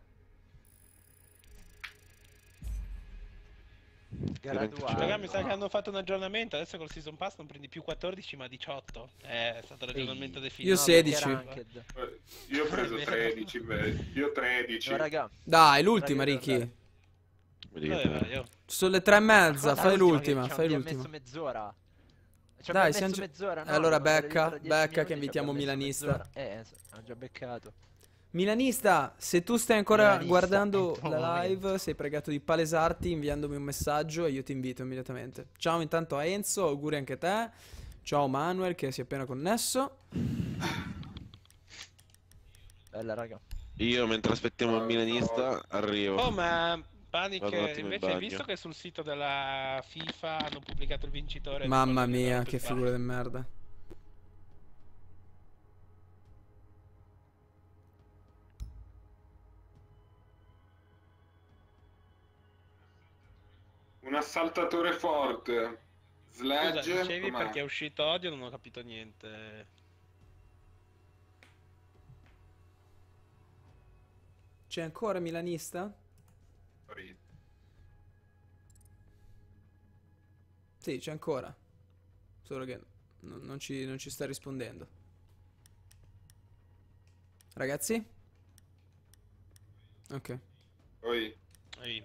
Graduale. Raga, mi sa che hanno fatto un aggiornamento. Adesso col Season Pass non prendi più quattordici ma diciotto. Eh, è stato l'aggiornamento Ehi. definito. Io sedici. Ranked. Eh, Io ho preso tredici, beh, io tredici. No, raga. Dai, l'ultima, raga, Ricky. raga. Dove vai, io? Sono le tre e mezza, Cosa fai l'ultima? l'ultima, Che fai ci abbiamo l'ultima. messo mezz'ora. Ci Dai, abbiamo siamo messo già- mezz'ora, no? Eh, allora Dobbiamo becca, registrare dieci becca minuti, che invitiamo ci abbiamo messo Milanista. mezz'ora. Eh, s- ho già beccato. Milanista, se tu stai ancora Milanista, guardando è il tuo la live, momento. sei pregato di palesarti inviandomi un messaggio e io ti invito immediatamente. Ciao intanto a Enzo, auguri anche a te. Ciao Manuel che si è appena connesso. Bella, raga. Io mentre aspettiamo il milanista arrivo. Oh, ma Panic, Vado un attimo in invece hai bagno. visto che sul sito della FIFA hanno pubblicato il vincitore? Mamma di quello mia, Open che Bar? figura di merda. Un assaltatore forte. Scusa, Sledge. dicevi com'è? perché è uscito odio, non ho capito niente. C'è ancora Milanista? Sì, c'è ancora. Solo che non, non ci, non ci sta rispondendo. Ragazzi? Ok. Poi Ehi.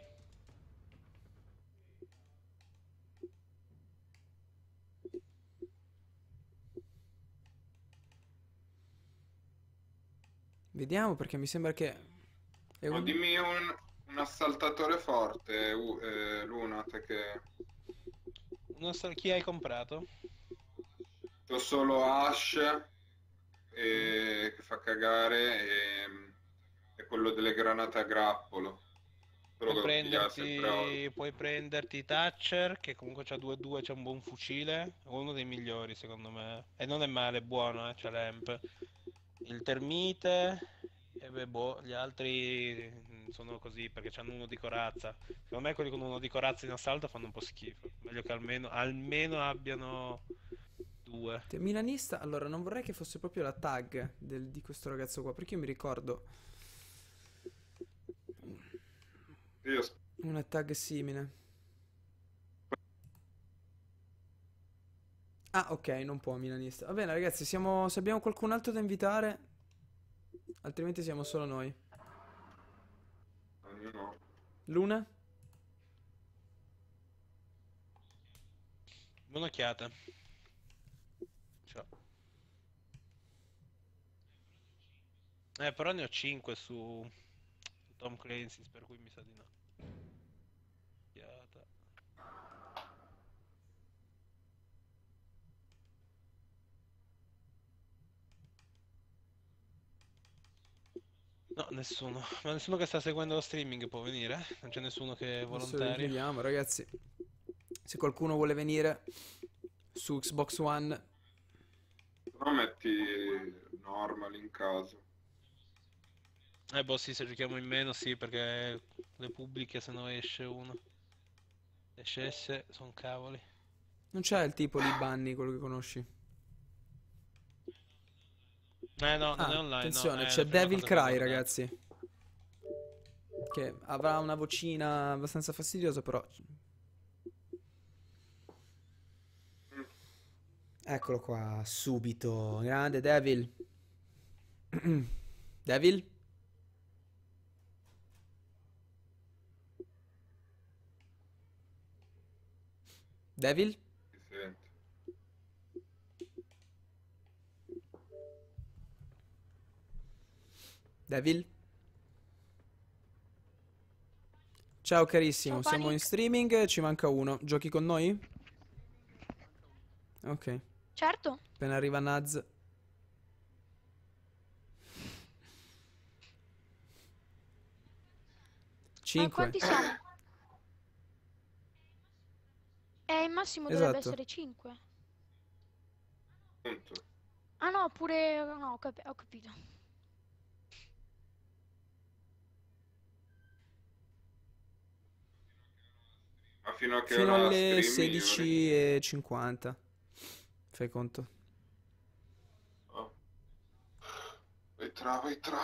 Vediamo perché mi sembra che... È oh, un... dimmi un, un assaltatore forte, uh, eh, Luna, te che... Non so chi hai comprato. Ho solo Ash e... che fa cagare e... e quello delle granate a grappolo. Solo Puoi che lo pigliava sempre Odio. prenderti, puoi prenderti Thatcher, che comunque c'ha due due, c'è un buon fucile. È uno dei migliori secondo me. E non è male, è buono, eh, c'ha l'Amp. Il Termite. E beh, boh, gli altri mm, sono così perché c'hanno uno di corazza. Secondo me quelli con uno di corazza in assalto fanno un po' schifo. Meglio che almeno, almeno abbiano due. Te- Milanista, allora non vorrei che fosse proprio la tag del- di questo ragazzo qua, perché io mi ricordo Io sp- una tag simile. Ah, ok, non può Milanista. Va bene, ragazzi, siamo, se abbiamo qualcun altro da invitare, altrimenti siamo solo noi. io no. Luna? Buona occhiata. Ciao. Eh, però ne ho cinque su, su Tom Clancy's, per cui mi sa di no. Occhiata. No, nessuno. Ma nessuno che sta seguendo lo streaming può venire? Non c'è nessuno che è Adesso volontario? vediamo, ragazzi. Se qualcuno vuole venire su Xbox One, No, metti normal in caso. Eh, boh, sì, se giochiamo in meno, sì, perché le pubbliche se no esce uno. Esce, esce, son cavoli. non c'è il tipo lì Bunny, quello che conosci. Eh, no, non Ah, è online, attenzione, no, è c'è la prima Devil cosa che ho Cry, guardato. ragazzi. Che avrà una vocina abbastanza fastidiosa, però. Eccolo qua, subito. Grande Devil. Devil? Devil? Si sente. Devil? Ciao carissimo, Ciao, siamo Panic. in streaming, ci manca uno. Giochi con noi? Ok, Certo. appena arriva Naz. Ma cinque. quanti siamo? Eh, il massimo dovrebbe Esatto. essere cinque. Punto. Ah no, pure... No, ho, capi- ho capito. Ma fino a che Fino ora alle streami, sedici e cinquanta. Fai conto. Oh. tra, vai tra.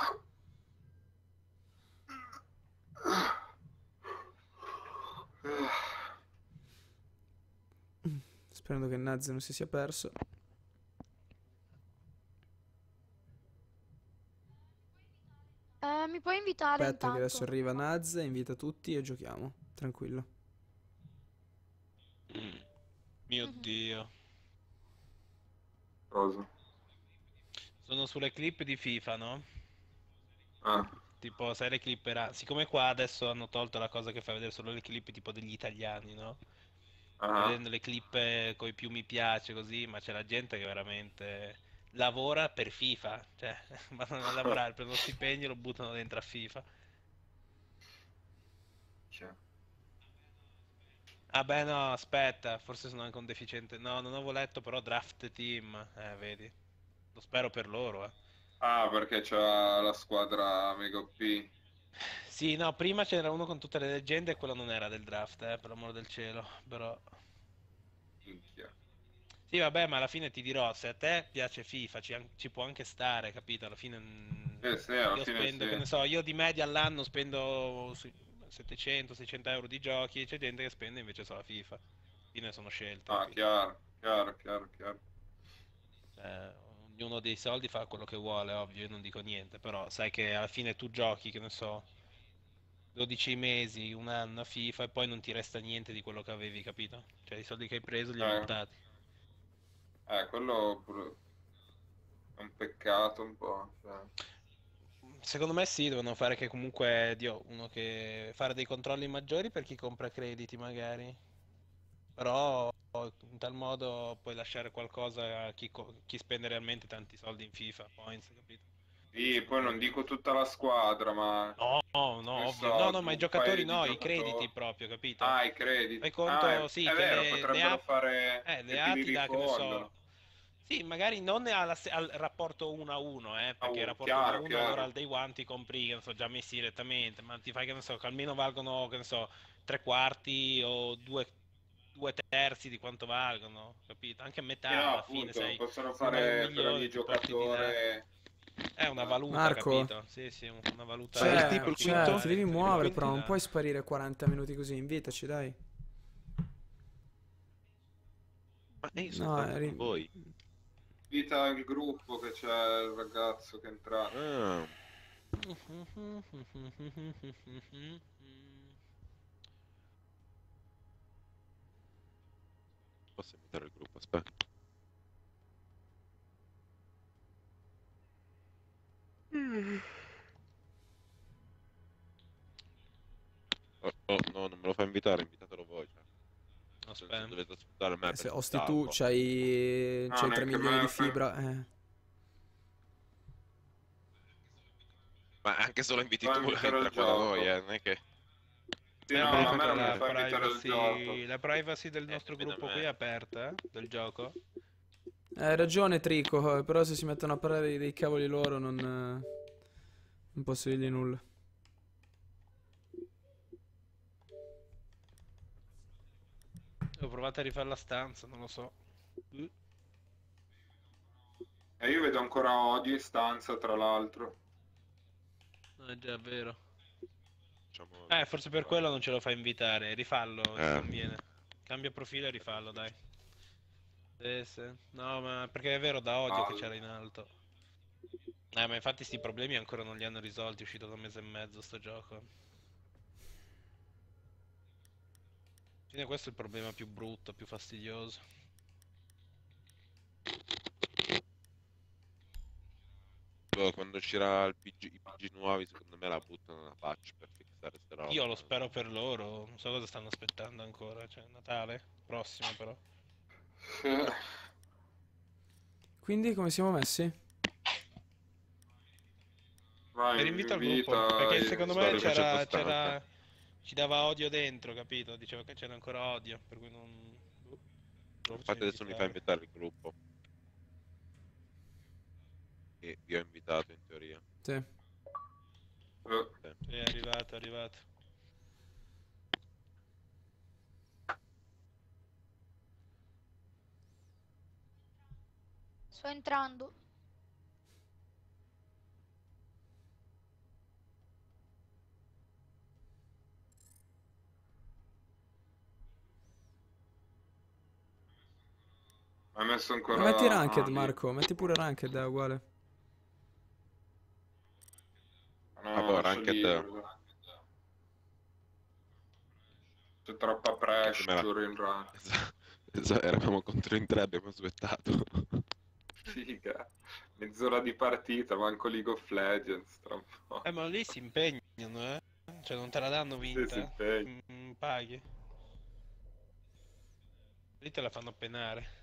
Sperando che Naz non si sia perso. Eh, mi puoi invitare Aspetta che adesso intanto? arriva Naz, invita tutti e giochiamo. Tranquillo. Mio Mhm. Dio. Cosa? Sono sulle clip di FIFA, no? Ah, Tipo, sai le clip era... Siccome qua adesso hanno tolto la cosa che fa vedere solo le clip tipo degli italiani, no? ah. Vedendo le clip con i più mi piace così, ma c'è la gente che veramente lavora per FIFA. Cioè, vanno a lavorare, prendono stipendio e lo buttano dentro a FIFA. Cioè, Ah beh no, aspetta, forse sono anche un deficiente. No, non avevo letto però Draft Team. Eh, vedi. Lo spero per loro, eh. Ah, perché c'ha la squadra Mega O P. Sì, no, prima c'era uno con tutte le leggende e quello non era del draft, eh, per l'amor del cielo. Però... Minchia. Sì, vabbè, ma alla fine ti dirò, se a te piace FIFA, ci, an- ci può anche stare, capito? Alla fine mm, Eh sì, alla io fine spendo, che sì. ne so, io di media all'anno spendo sui settecento seicento euro di giochi e c'è gente che spende invece solo la FIFA. Alla fine sono scelte, Ah, capito? chiaro, chiaro, chiaro, chiaro. Eh, ognuno dei soldi fa quello che vuole, ovvio, io non dico niente, però sai che alla fine tu giochi, che ne so, dodici mesi, un anno a FIFA e poi non ti resta niente di quello che avevi, capito? Cioè i soldi che hai preso li hai Eh, buttati. eh, quello pure- è un peccato un po'. Cioè. Secondo me sì, devono fare che comunque, Dio, uno che fare dei controlli maggiori per chi compra crediti magari. Però in tal modo puoi lasciare qualcosa a chi, co- chi spende realmente tanti soldi in FIFA, points, capito? Sì, Sono poi non quelli. dico tutta la squadra, ma No, no, no, che ne ovvio. No, so, no, ma i un giocatori paio di no, i crediti giocatori. proprio, capito? Ah, i crediti. Fai Ah, conto, è, sì, è che vero, le, le potrebbero A, fare eh, le che ti A li ti dà, che ne so, rifollono. sì, magari non al, al rapporto uno a uno, eh, Ah, perché il uh, rapporto uno a chiaro, uno allora chiaro. al day one ti compri, che ne so, già messi direttamente, ma ti fai, che ne so, che almeno valgono, che ne so, tre quarti o due, due terzi di quanto valgono, capito? Anche Sì, metà no, alla fine, appunto, sai, possono se uno hai un fare per ogni milione ti porti di là. giocatore. È una Ah, valuta, Marco? capito? Sì, sì, una Ma il valuta tipo, C'è, il c'è, quinto? ti particolare devi che te li muovere, porti però non là. puoi sparire quaranta minuti così, invitaci, dai. Ma io No, soltanto con eri... voi. invita il gruppo che c'è il ragazzo che è entrato. Ah, posso invitare il gruppo, aspetta. Oh, oh, no, non me lo fa invitare, invitatelo voi, cioè. Nel senso, Aspetta. dovete aspettare me eh, per se osti tu, invitarlo. c'hai, No, c'hai tre neanche milioni di me. per- fibra, eh. Ma anche se lo inviti Devo tu, invitare entra il qua da noi, gioco. eh, non è che... Sì, Eh no, beh, ma a me tanto non mi la fa invitare il privacy, gioco. la privacy del Eh, nostro bene a gruppo qui me. è aperta, eh, del gioco. Hai ragione, Trico, eh, però se si mettono a parlare dei cavoli loro non, eh, non posso dirgli nulla. Ho provato a rifare la stanza, non lo so. Uh, E io vedo ancora odio in stanza, tra l'altro. non è già vero. Facciamo... Eh, forse per quello non ce lo fa invitare. Rifallo, ti Eh, conviene. Cambia profilo e rifallo, dai. Sì, sì. No, ma perché è vero, da odio che Palle. c'era in alto. Eh, ma infatti sti problemi ancora non li hanno risolti, è uscito da un mese e mezzo sto gioco. Alla fine questo è il problema più brutto, più fastidioso. boh, quando uscirà il P G, i P G nuovi, secondo me la buttano una patch per fixare ste robe. Io lo ma- spero per loro, non so cosa stanno aspettando ancora, cioè Natale, prossimo però. Eh, Quindi come siamo messi? Vai, Per mi invito al gruppo, invita. perché e- secondo Sto me rifacendo c'era, stanza. c'era, ci dava odio dentro, capito? Diceva che c'era ancora odio, per cui non... boh, lo faccio Infatti adesso mi fa invitare. invitare il gruppo. E vi ho invitato in teoria. Sì. eh, Sì. Sì, è arrivato, è arrivato. Sto entrando. Hai messo ancora... Ma metti ranked, ah, lì. Marco, metti pure ranked, è uguale. No, Ah, boh, lascia ranked- lì, guarda. C'è troppa pressure in rank. Esatto, esatto, eravamo contro in tre, abbiamo aspettato. Figa. Mezz'ora di partita, manco League of Legends, tra un po'. Eh, ma lì si impegnano, eh. Cioè, non te la danno Sì, si vinta. impegna. Mm, paghi. Lì te la fanno penare.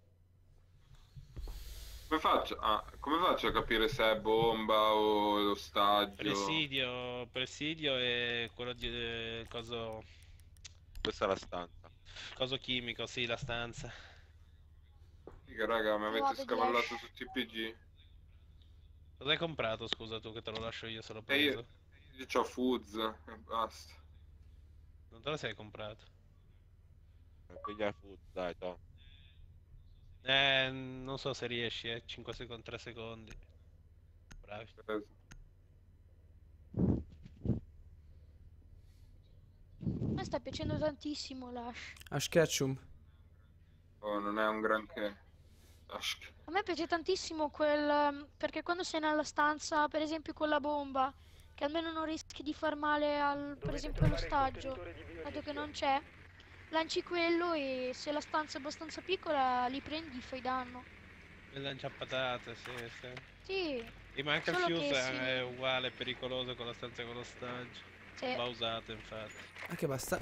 Come faccio? Ah, come faccio a capire se è bomba o l'ostaggio? Presidio, presidio e quello di eh, coso, Questa è la stanza. coso chimico, sì, la stanza. Figa, raga, mi avete Guarda, scavallato Flash. tutti i P G. Cosa hai comprato, scusa tu, che te lo lascio io se l'ho E preso? io, io c'ho Fuzz e basta. Non te lo sei comprato? Piglia food, dai, to. Eh, non so se riesci, eh, cinque secondi, tre secondi. Bravi. Preso. A me sta piacendo tantissimo l'Ash. Ash Ketchum. Oh, non è un granché. Ash- A me piace tantissimo quel... ehm, perché quando sei nella stanza, per esempio con la bomba, che almeno non rischi di far male al, per esempio all'ostaggio, dato che non c'è, lanci quello e se la stanza è abbastanza piccola li prendi e fai danno. Le lanciapatate, sì, sì. Sì, E ma anche il Solo fuse che è sì. è uguale, è pericoloso con la stanza con l'ostaggio. sì. Va usato, infatti. Ah, che basta.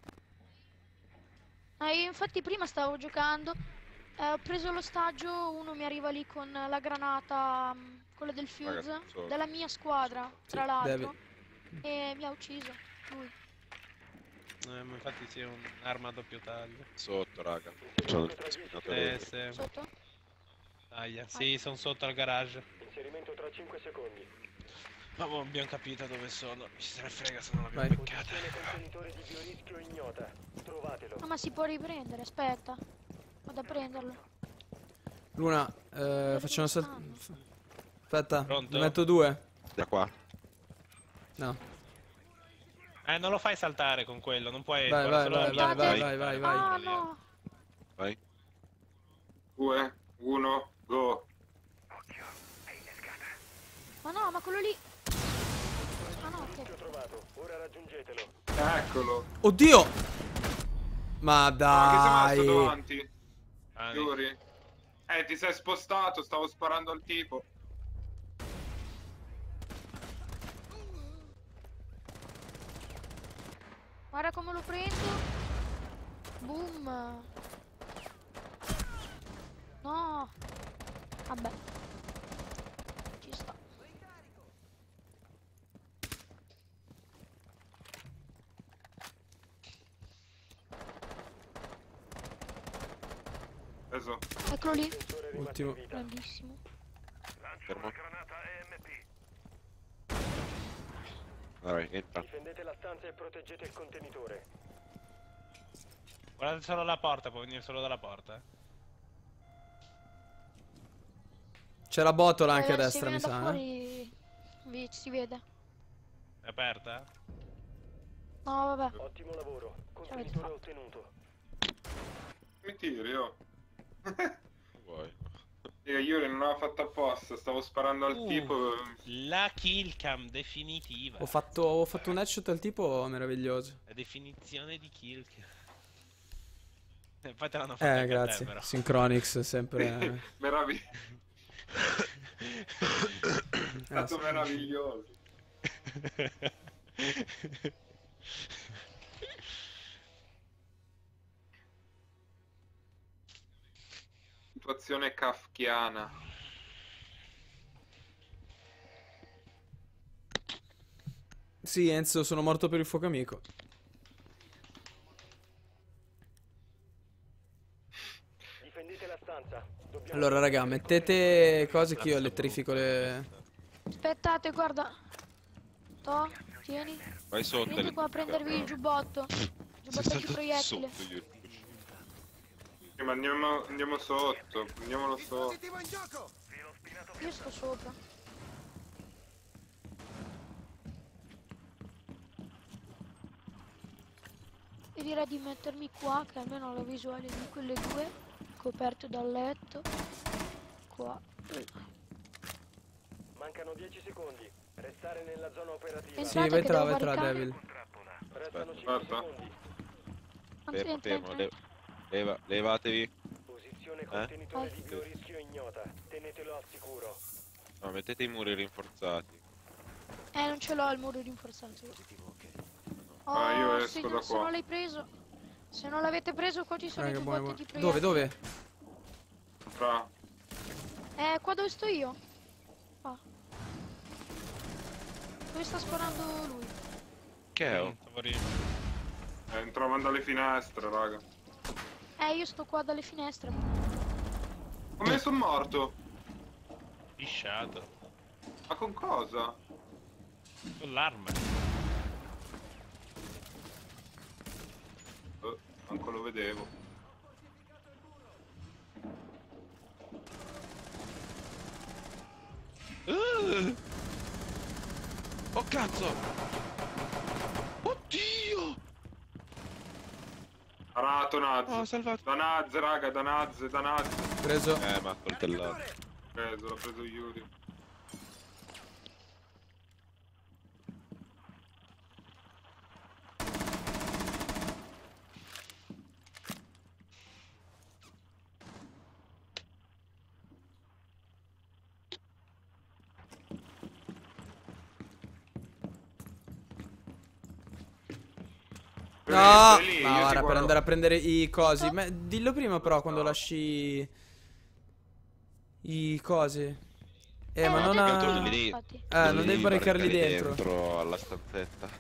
Ah, io infatti prima stavo giocando, eh, ho preso l'ostaggio, uno mi arriva lì con la granata, mh, quella del fuse, Raga, so- della mia squadra, tra Sì, l'altro, David. e mi ha ucciso, lui. Eh, ma infatti sì, è un'arma a doppio taglio. Sotto, raga. C'ho il spinatore. Eh, sì. Sotto? Aia. Sì, sono sotto al garage. Inserimento tra cinque secondi. Ma boh, abbiamo capito dove sono. Ci se ne frega se non l'abbiamo Vai. beccata. Posizione contenitore di biorischio ignota. Trovatelo. No, ma si può riprendere, aspetta. Vado a prenderlo. Luna, eh, facciamo sal... stanno? f- Aspetta, Pronto? ne metto due. Da qua. No. Eh, non lo fai saltare con quello, non puoi... Vai, guarda, vai, solo la vai, mia- vai, vai, vai, vai, Ah, vai. no! Vai. Due, uno, go. Ma no, ma quello lì... Ah no, Biorischio ok. trovato. Ora raggiungetelo. Eccolo. Oddio! Ma Ma che sei messo dai! davanti? Ah, Yuri? Eh, ti sei spostato, stavo sparando al tipo. Guarda come lo prendo. Boom. No. Vabbè. Ci sta. Preso. Eccolo lì. Sensore rimasto Ultimo. in vita. Grandissimo. Fermo. Vai, entra. Difendete la stanza e proteggete il contenitore. Guardate solo la porta, può venire solo dalla porta. eh. C'è la botola anche a Eh, se destra, viene mi da sa, eh? fuori vi- si vede. È aperta? No, vabbè. Ottimo lavoro. Contenitore fatto. ottenuto. Mi tiri, oh. Vuoi? Io, Yuri non l'ho fatto apposta, stavo sparando al Uh. tipo. La kill cam definitiva. Ho fatto, ho fatto un headshot al tipo meraviglioso. La definizione di kill cam. E poi te l'hanno fatta Eh, anche a te, grazie. però. Synchronix, sempre... Meraviglioso. eh, Stato sì. meraviglioso. Situazione kafkiana. Sì, Enzo, sono morto per il fuoco amico. Difendete la stanza. Dobbiamo Allora, raga, mettete cose che io elettrifico le... Aspettate, guarda. To, tieni. Vai sotto. Venite qua a prendervi il giubbotto. Sei Giubbotto saltato antiproiettile. sotto, Yuri. Sì, ma andiamo, andiamo sotto, prendiamolo sotto. Io sto sopra. direi di mettermi qua, che almeno ho la visuale di quelle due, coperto dal letto. Qua. Mancano dieci secondi. Restare nella zona operativa. Entrate Sì, vai che tra, devo vai tra, varicare. Devil. Restano cinque Aspetta. secondi. Anzi, Fermo, entra, fermo, entra, le- entra. leva- levatevi. Posizione contenitore Eh? di biorischio ignota. Tenetelo al sicuro. No, mettete i muri rinforzati. Eh, non ce l'ho il muro rinforzato. Oh, Ah, io esco se, da se qua. non l'hai preso, se non l'avete preso, qua ci sono Raga, i due buone, botti di buone. Dove, proiettili. dove? Fra. Eh, qua dove sto io. Qua. Dove sta sparando lui? Che è? oh? Eh, entravano dalle finestre, raga. Eh, io sto qua dalle finestre. Come sono morto? Pisciato. Ma con cosa? Con l'arma. Eh, manco lo vedevo. Uh! Oh cazzo! Oddio! Parato Naz. Oh, salvato. Da Naz, raga, da Naz, da Naz. Preso. Eh, ma ha coltellato. Preso, l'ho preso Yuri. No, Lì, io ma ti guarda, per guardo. andare a prendere i cosi. Ma dillo prima però quando lasci i cosi. Eh, ma l'ho non detto ha... prima, lì. infatti. Eh, non Devi devi baricarli baricarli dentro. alla stanzetta.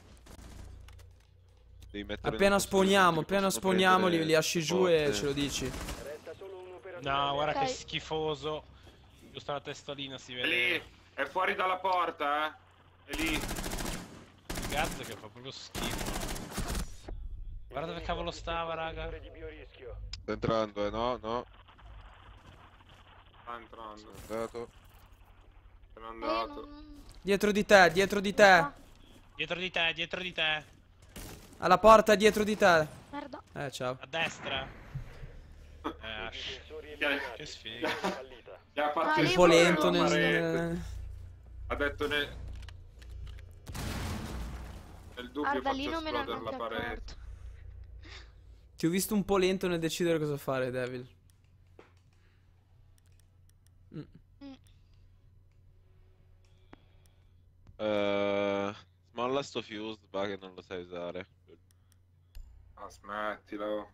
Devi mettere Appena nel posto sponiamo, dove appena possono sponiamo li, prendere li lasci giù e botte. ce lo dici. Resta solo un operatore. No, guarda Ok. che schifoso. Giusto la testolina si È vede. lì, è fuori dalla porta, eh. È lì. Cazzo che fa proprio schifo. Guarda dove cavolo stava, raga. Contenitore di biorischio. Sta entrando, eh? No, no. Sta entrando. È andato. Se n'è Eh, andato. non... Dietro di te, dietro di te. Qua. Dietro di te, dietro di te. Alla porta, dietro di te. Merda. Eh, ciao. A destra. Eh, Ash. Difensori Che- eliminati. Che sfiga. Fallita. Gli ha fatto Ah, Un lì po' esplodere lento la parete. nel... Ha detto nel... Nel dubbio Guarda, faccio lì non me ne ero esplodere la neanche parete. accorto. Ti ho visto un po' lento nel decidere cosa fare, Devil. Mm. Mm. Eh, smolla sto fuse, va che non lo sai usare. Ah, smettila. oh.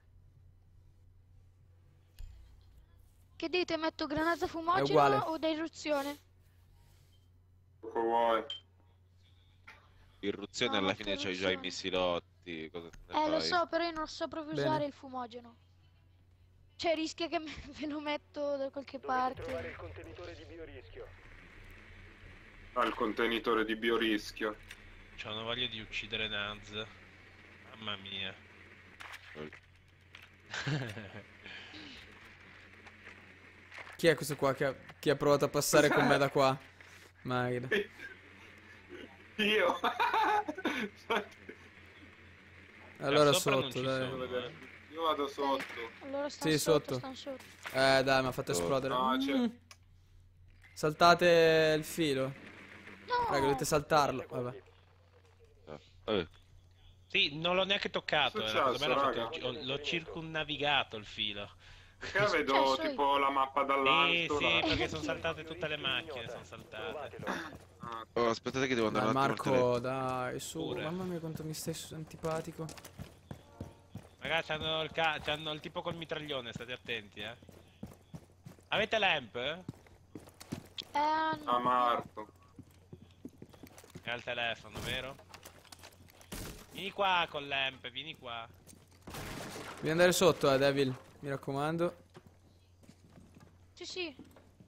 Che dite, metto granata È uguale. fumogena o da irruzione? Cosa vuoi? Irruzione No, alla no, fine c'hai già i irruzione. missilotti. Cosa te ne Eh, lo fai? so, però io non so proprio Bene. usare il fumogeno. Cioè, rischia che me, ve lo metto da qualche Dovete trovare parte. il contenitore di biorischio. Ah, il contenitore di biorischio. C'ho una voglia di uccidere Naz. Mamma mia. Chi è questo qua che ha, che ha provato a passare con me da qua? Magda. Io. Allora sopra non sotto, ci dai. sono. Vedere. Io vado sotto. Allora stanno Sì, sotto, sotto. stanno sotto. Eh, dai, mi ha fatto esplodere. No, c'è- Mm. Saltate il filo. No! Raga, dovete saltarlo. Vabbè. Eh, Sì, non l'ho neanche toccato. Che è eh, la cosa successo, bella, ho raga? fatto- ho- l'ho circunnavigato il filo. Perché vedo successo? tipo la mappa Sì, dall'alto? sì, là? perché sono saltate tutte le macchine, sono saltate. Trovatelo. Ah, Oh, aspettate che devo andare Dai, un attimo al Marco, dai, su. Pure. Mamma mia, quanto mi stai su- antipatico. Ragazzi, c'hanno il, ca- c'hanno il tipo col mitraglione, state attenti, eh. Avete l'amp? Eh, ah, no. Marco. È al telefono, vero? Vieni qua con l'amp, vieni qua. Devi andare sotto, eh, Devil. Mi raccomando. Sì, sì.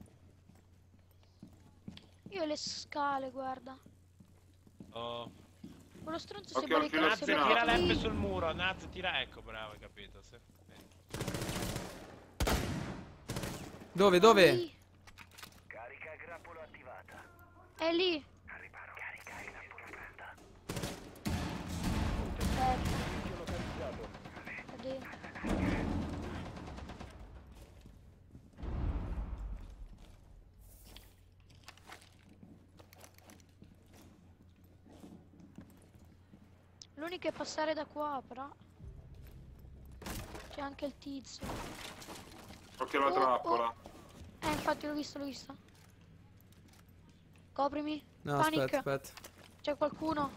Io ho le scale, guarda. Oh. Quello stronzo si è Occhio al barricato, Naz, si è finestrino. tira barricato l'amp lì. sul muro, Naz, tira... Ecco, bravo, hai capito, sì. Dove, dove? Lì. Carica grappola attivata. È lì. Carica grappola aperta. Perfetto. Localizzato. L'unica è passare da qua, però. C'è anche il tizio. Occhio alla Oh, trappola. oh. Eh, infatti l'ho visto, l'ho visto. Coprimi. No, Panic. aspetta, aspetta. C'è qualcuno.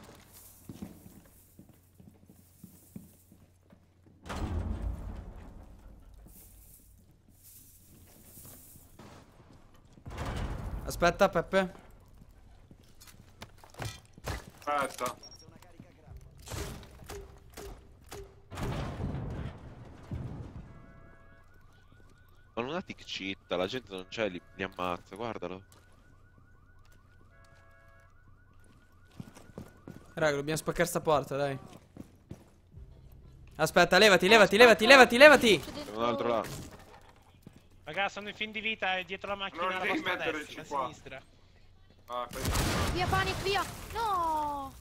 Aspetta, Peppe. Aspetta. Ma Lunatic cheat, la gente non c'è, li, li ammazza, guardalo. Raga, dobbiamo spaccare sta porta, dai. Aspetta, levati, levati, levati, levati, levati. C'è C'è dentro- un altro là. Raga, sono in fin di vita e dietro la macchina Non alla devi vostra metterci destra, a qua. sinistra. Ah, fai- Via Panic, via. No.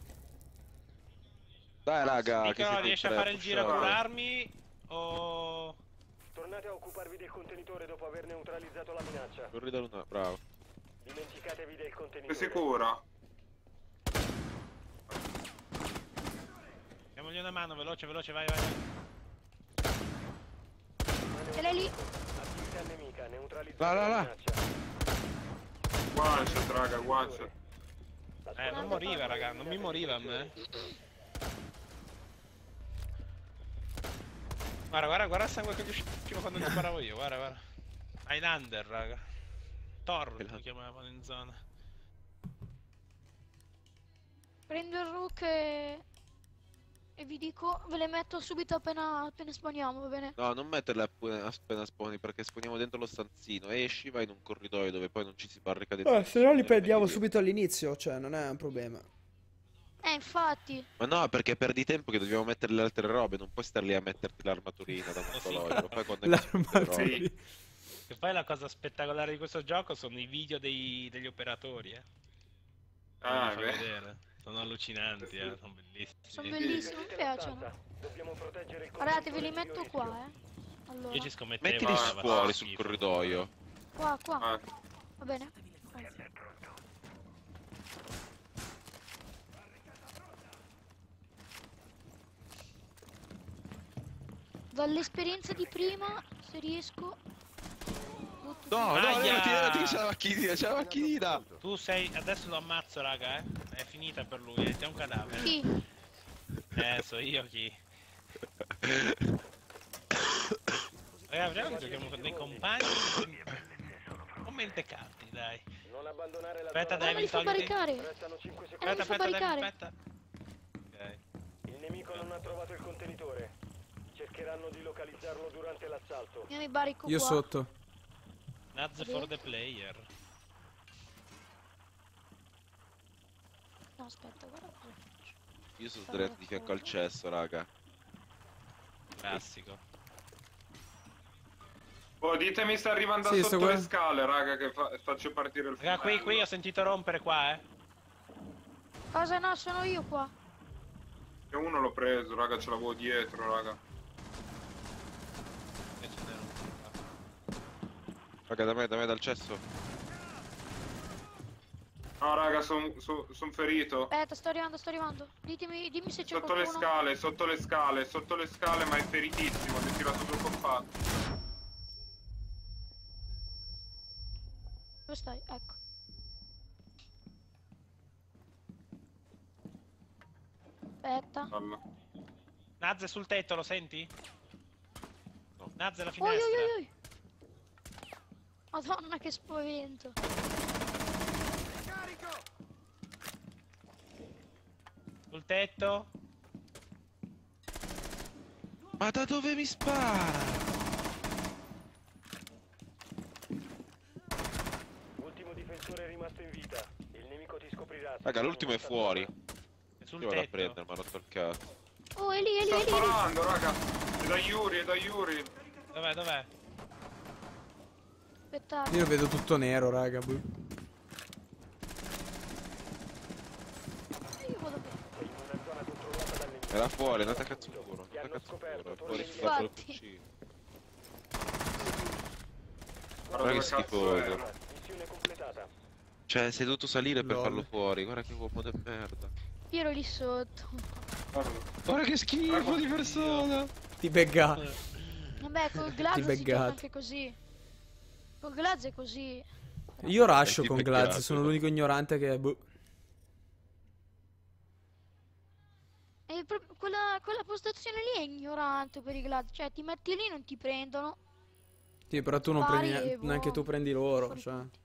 Dai raga, che Piccolo, siete in riesci a tre, fare il giro a pushate. curarmi? O... Tornate a occuparvi del contenitore dopo aver neutralizzato la minaccia. Corri da Luna, bravo. Dimenticatevi del Sei contenitore. sicura? Diamogli una mano, veloce, veloce, vai, vai, vai. Ce l'hai lì. Attività nemica, neutralizzate Là, là, la là. minaccia. One shot, raga, one shot. La Eh, squadra non moriva, d'attacco raga, non mi moriva a me. Guarda, guarda, guarda il sangue che gli usciva quando gli sparavo io, guarda, guarda. Highlander, raga. Thor lo chiamavano in zona. Prendo il rook e... e vi dico, ve le metto subito appena, appena spawniamo, va bene? No, non metterle appena, appena spawni, perché spawniamo dentro lo stanzino. Esci, vai in un corridoio dove poi non ci si barrica dentro. Eh, se no li nessuno, prendiamo meglio. subito all'inizio, cioè non è un problema. Eh, infatti. Ma no, perché perdi tempo che dobbiamo mettere le altre robe, non puoi star lì a metterti l'armaturina da un colore. Lo fai quando hai messo tutte le robe. L'armatura. E poi la cosa spettacolare di questo gioco sono i video dei, degli operatori, eh. Ah, Ve li fa beh. vedere. Sono allucinanti, eh, sono bellissimi. Sono bellissimi, mi piacciono. Dobbiamo proteggere il Guardate, ve contenitore li di metto rischio. qua, eh. Allora, Io ci scommettevo. Mettili ma va fuori schifo. sul corridoio. qua, qua, Ah, va bene? Dall'esperienza di prima, se riesco... butto No, no, Aia! levati, levati, c'è la macchinina, c'è la macchinina. Tu sei... Adesso lo ammazzo, raga, eh. È finita per lui, eh. C'è un cadavere. Chi? Eh, so io chi. Raga, vediamo che giochiamo con dei compagni. Non mentecatti, dai. Non abbandonare la Aspetta, zona. Non me li fa togliti. barricare. Restano cinque Eh, non secondi. mi fa Aspetta, aspetta, barricare. aspetta. Ok. Il nemico non ha trovato il contenitore. Cercheranno di localizzarlo durante l'assalto. Io mi barico Io qua. sotto. Naz for the player. No, aspetta, guarda cosa faccio. Io sono diretto di fianco al cesso, raga. Classico. Oh, ditemi sta arrivando Sì, sto sotto le guardando. scale, raga, che fa- faccio partire il Raga, qui, fumello. qui ho sentito rompere qua, eh. Cosa? No, sono io qua. E uno l'ho preso, raga, ce l'avevo dietro, raga. Invece ne rompono qua. Raga, da me, da me, dal cesso. No, raga, sono son, son ferito. Aspetta, sto arrivando, sto arrivando. Ditemi, dimmi se c'è Sotto le qualcuno. scale, sotto le scale, sotto le scale, ma è feritissimo, mi ha tirato due compatti. Dove stai? Ecco. Aspetta. Allora. Naz è sul tetto, lo senti? No. Naz è la Oi, finestra. oi, oi, oi. Madonna, che spavento. Sul tetto. Ma da dove mi spara? Ultimo difensore rimasto in vita. Il nemico ti scoprirà. Raga, l'ultimo è fuori. È sul Io vado a tetto. prendere, ma ha rotto il cazzo. Oh, è lì, è lì, Sta è lì. sparando, raga. È da Yuri, è da Yuri. Dov'è, dov'è? Aspettate. Io lo vedo tutto nero, raga. boh. Io vado bene. Sei in una zona controllata dal nemico. Era fuori, è andata a cazzo puro. Ti Andata a hanno cazzo scoperto, puro. È torni fuori lì. sul lato del Infatti. P C. Guarda che dove schifo, cazzo raga. era. Missione completata. Cioè, sei dovuto salire per Lol. farlo fuori. Guarda che uomo di merda. Io ero lì sotto. Guarda che schifo di persona. Ti begga. Vabbè, col Glaz Ti si gioca beggato. anche così. Col Glaz è così. Io rascio Ti con beggato. Glaz, sono l'unico ignorante che... boh. E pro- quella, quella postazione lì è ignorante per i Glaz. Cioè, ti metti lì, non ti prendono. Sì, però tu non Spari prendi e ne- neanche boh, tu prendi loro, fuori cioè. tutti.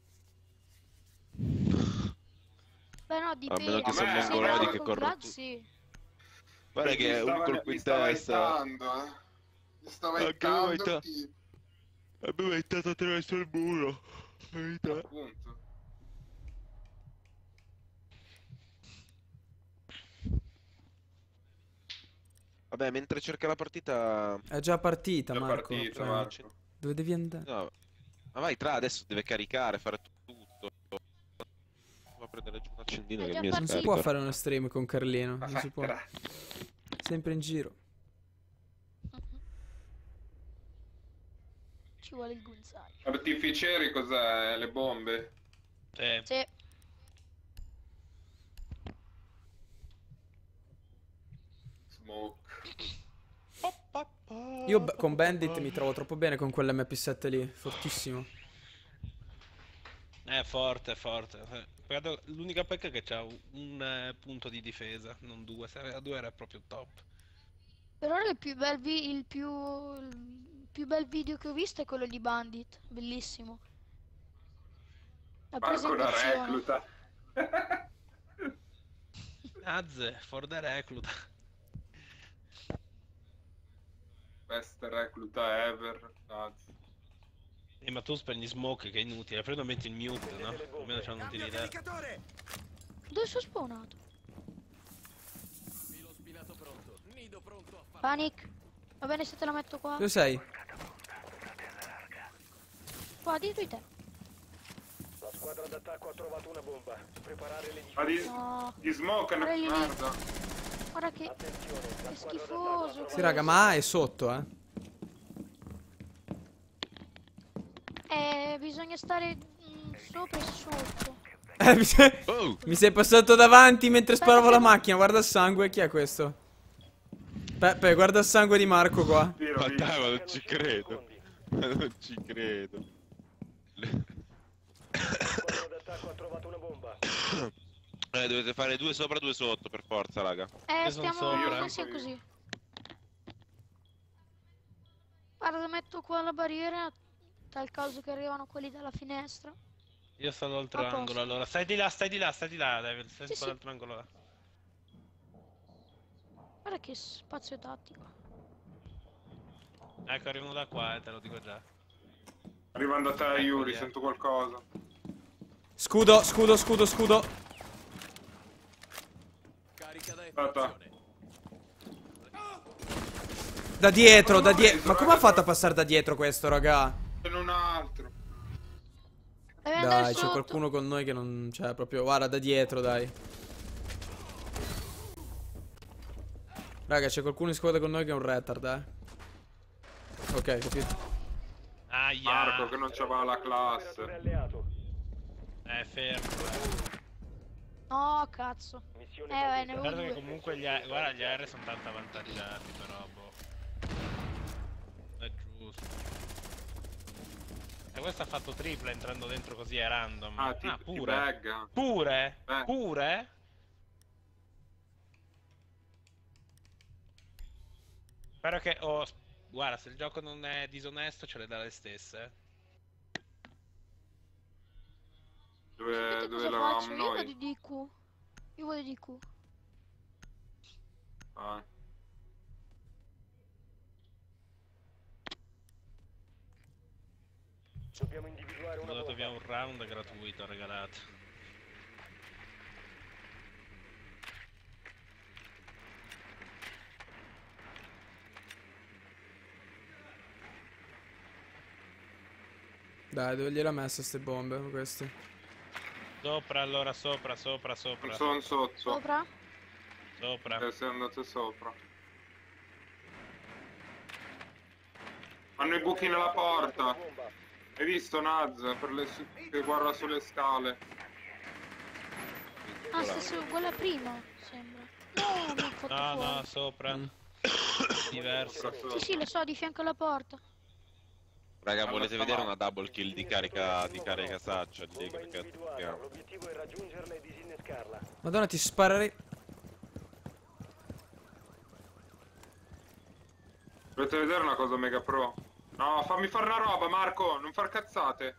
Beh, no, dipende. meno che Se sono sei mongolodi bravo che con corrono Glaz, tutti. sì. Guarda Mi che un stava- colpo mi in stava testa. aiutando, eh. Mi stava Anche lui aiutando aiuta- chi? Abbiamo aiutato attraverso il muro. Verità. Appunto. Vabbè, mentre cerca la partita. È già partita, È Marco. partita, cioè, Marco. dove devi andare? No. Ma vai tra adesso deve caricare, fare tutto. Va a prendere giù un accendino È che già il mio Non si partita. può fare uno stream con Carlino, Ma non si può. fai Sempre in giro. Ci vuole il gunzaio. Artificieri cos'è? Le bombe? Sì. Sì. Smoke. Io b- con Bandit mi trovo troppo bene con quell'M P sette lì, fortissimo. È forte, è forte. Eh, peccato- L'unica pecca è che c'ha un, un, eh, punto di difesa, non due. Se aveva due era proprio top. Per ora il più bel, vi- il più, il più bel video che ho visto è quello di Bandit. Bellissimo. La Marco la presentazione. recluta. Azze, for the recluta. Best recluta ever. Cazzo. Eh, ma tu spegni smoke che è inutile. Prima metti il mute, no? Almeno c'hanno un'utilità. Dove sono spawnato? Panic. Va bene se te la metto qua. Dove sei? Qua dietro di te. La squadra d'attacco ha trovato una bomba. Preparare le Ma difese. di, No. di smoke è una Guarda lì. merda. Guarda che, Attenzione, la che squadra schifoso. Sì, raga, ma A è sotto, eh. Eh, bisogna stare mm, sopra e sotto. Eh, mi, sei... Oh! mi sei passato davanti mentre sparavo la macchina. Guarda il sangue, chi è questo? Peppe, guarda il sangue di Marco qua. Tiro, Ma via. dai, ma non ci credo. Ma non ci credo. La squadra d'attacco ha trovato una bomba. Eh, dovete fare due sopra, due sotto, per forza, raga. Eh, Io son stiamo sopra. non sia così. Guarda, metto qua la barriera. Tal caso che arrivano quelli dalla finestra. Io sto all'altro A posto. angolo allora. Stai di là, stai di là, stai di là, Devil. Stai Sì, un po' sì. all'altro angolo là. Guarda che spazio tattico. Ecco, arrivano da qua, eh, te lo dico già. Arrivando a te, Ecco Yuri, lì, eh. sento qualcosa. Scudo, scudo, scudo, scudo. Aspetta. Da dietro, da dietro. Ma come ha fatto a passare da dietro questo, raga? Ce n'è un altro. Devi andare Dai, c'è sotto. qualcuno con noi che non... Cioè, proprio... Guarda, da dietro, dai. Raga, c'è qualcuno in squadra con noi che è un retard, eh. Ok, capito. Aia. Marco che non c'aveva la Operatore classe. alleato. Eh, fermo. eh. No, cazzo. Missione Eh, vai, ne completata. avevo Guarda che due. comunque gli, a- guarda, gli aerei sono tanto avvantaggiati, però, boh. È giusto. E questo ha fatto tripla entrando dentro così a random. Ah, ti, ah ti pure? bagga. Pure? Eh. Pure? Spero che... Oh, guarda, se il gioco non è disonesto ce le dà le stesse. Dove, Sapete dove cosa eravamo faccio? Io noi? vado di Q. Io vado di Q. Ah. Dobbiamo individuare una Ho dato via bomba. un round gratuito regalato. Dai, dove gliel'ha messa ste bombe, queste? Sopra allora, sopra, sopra, sopra. Non sono sotto. Sopra? Sopra. Eh, sei andato sopra. Hanno i buchi nella porta. Bomba. Hai visto Naz per le su- che guarda sulle scale? Ah, stesso uguale a prima, sembra. No, mi ha fatto No, fuori. no, sopra. Mm. Diverso. Sì, sì, lo so, di fianco alla porta. Raga, volete Allora, vedere no. una double kill di carica di carica saccia? Di Bomba che cazzo individuata. chiamo? L'obiettivo è raggiungerla e disinnescarla. Madonna, ti sparerei. Volete vedere una cosa mega pro? No, fammi fare una roba, Marco, non far cazzate.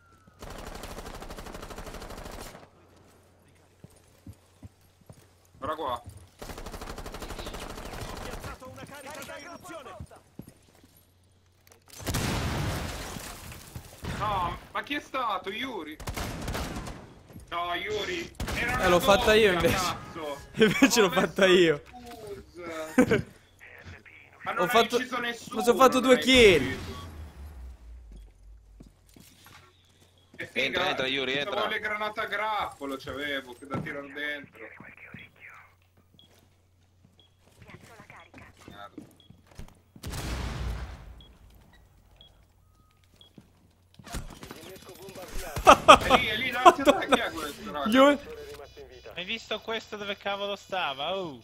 Guarda qua. No, ma chi è stato? Yuri? No, Yuri. Era Eh, una l'ho fatta io doppia, invece. cazzo. Invece l'ho Ho messo fatta il io. fuse. Ma non Ho hai fatto- ucciso nessuno. ma sono fatto non due hai kill. capito. E figa, Entra, entra, Yuri, c'avevo entra. le granate a grappolo, c'avevo, che da tirare dentro. Merda. Disinnesco bomba avviata. È lì, è lì davanti a te, chi è questo, raga? Io... È rimasto in vita. Hai visto questo dove cavolo stava? Oh.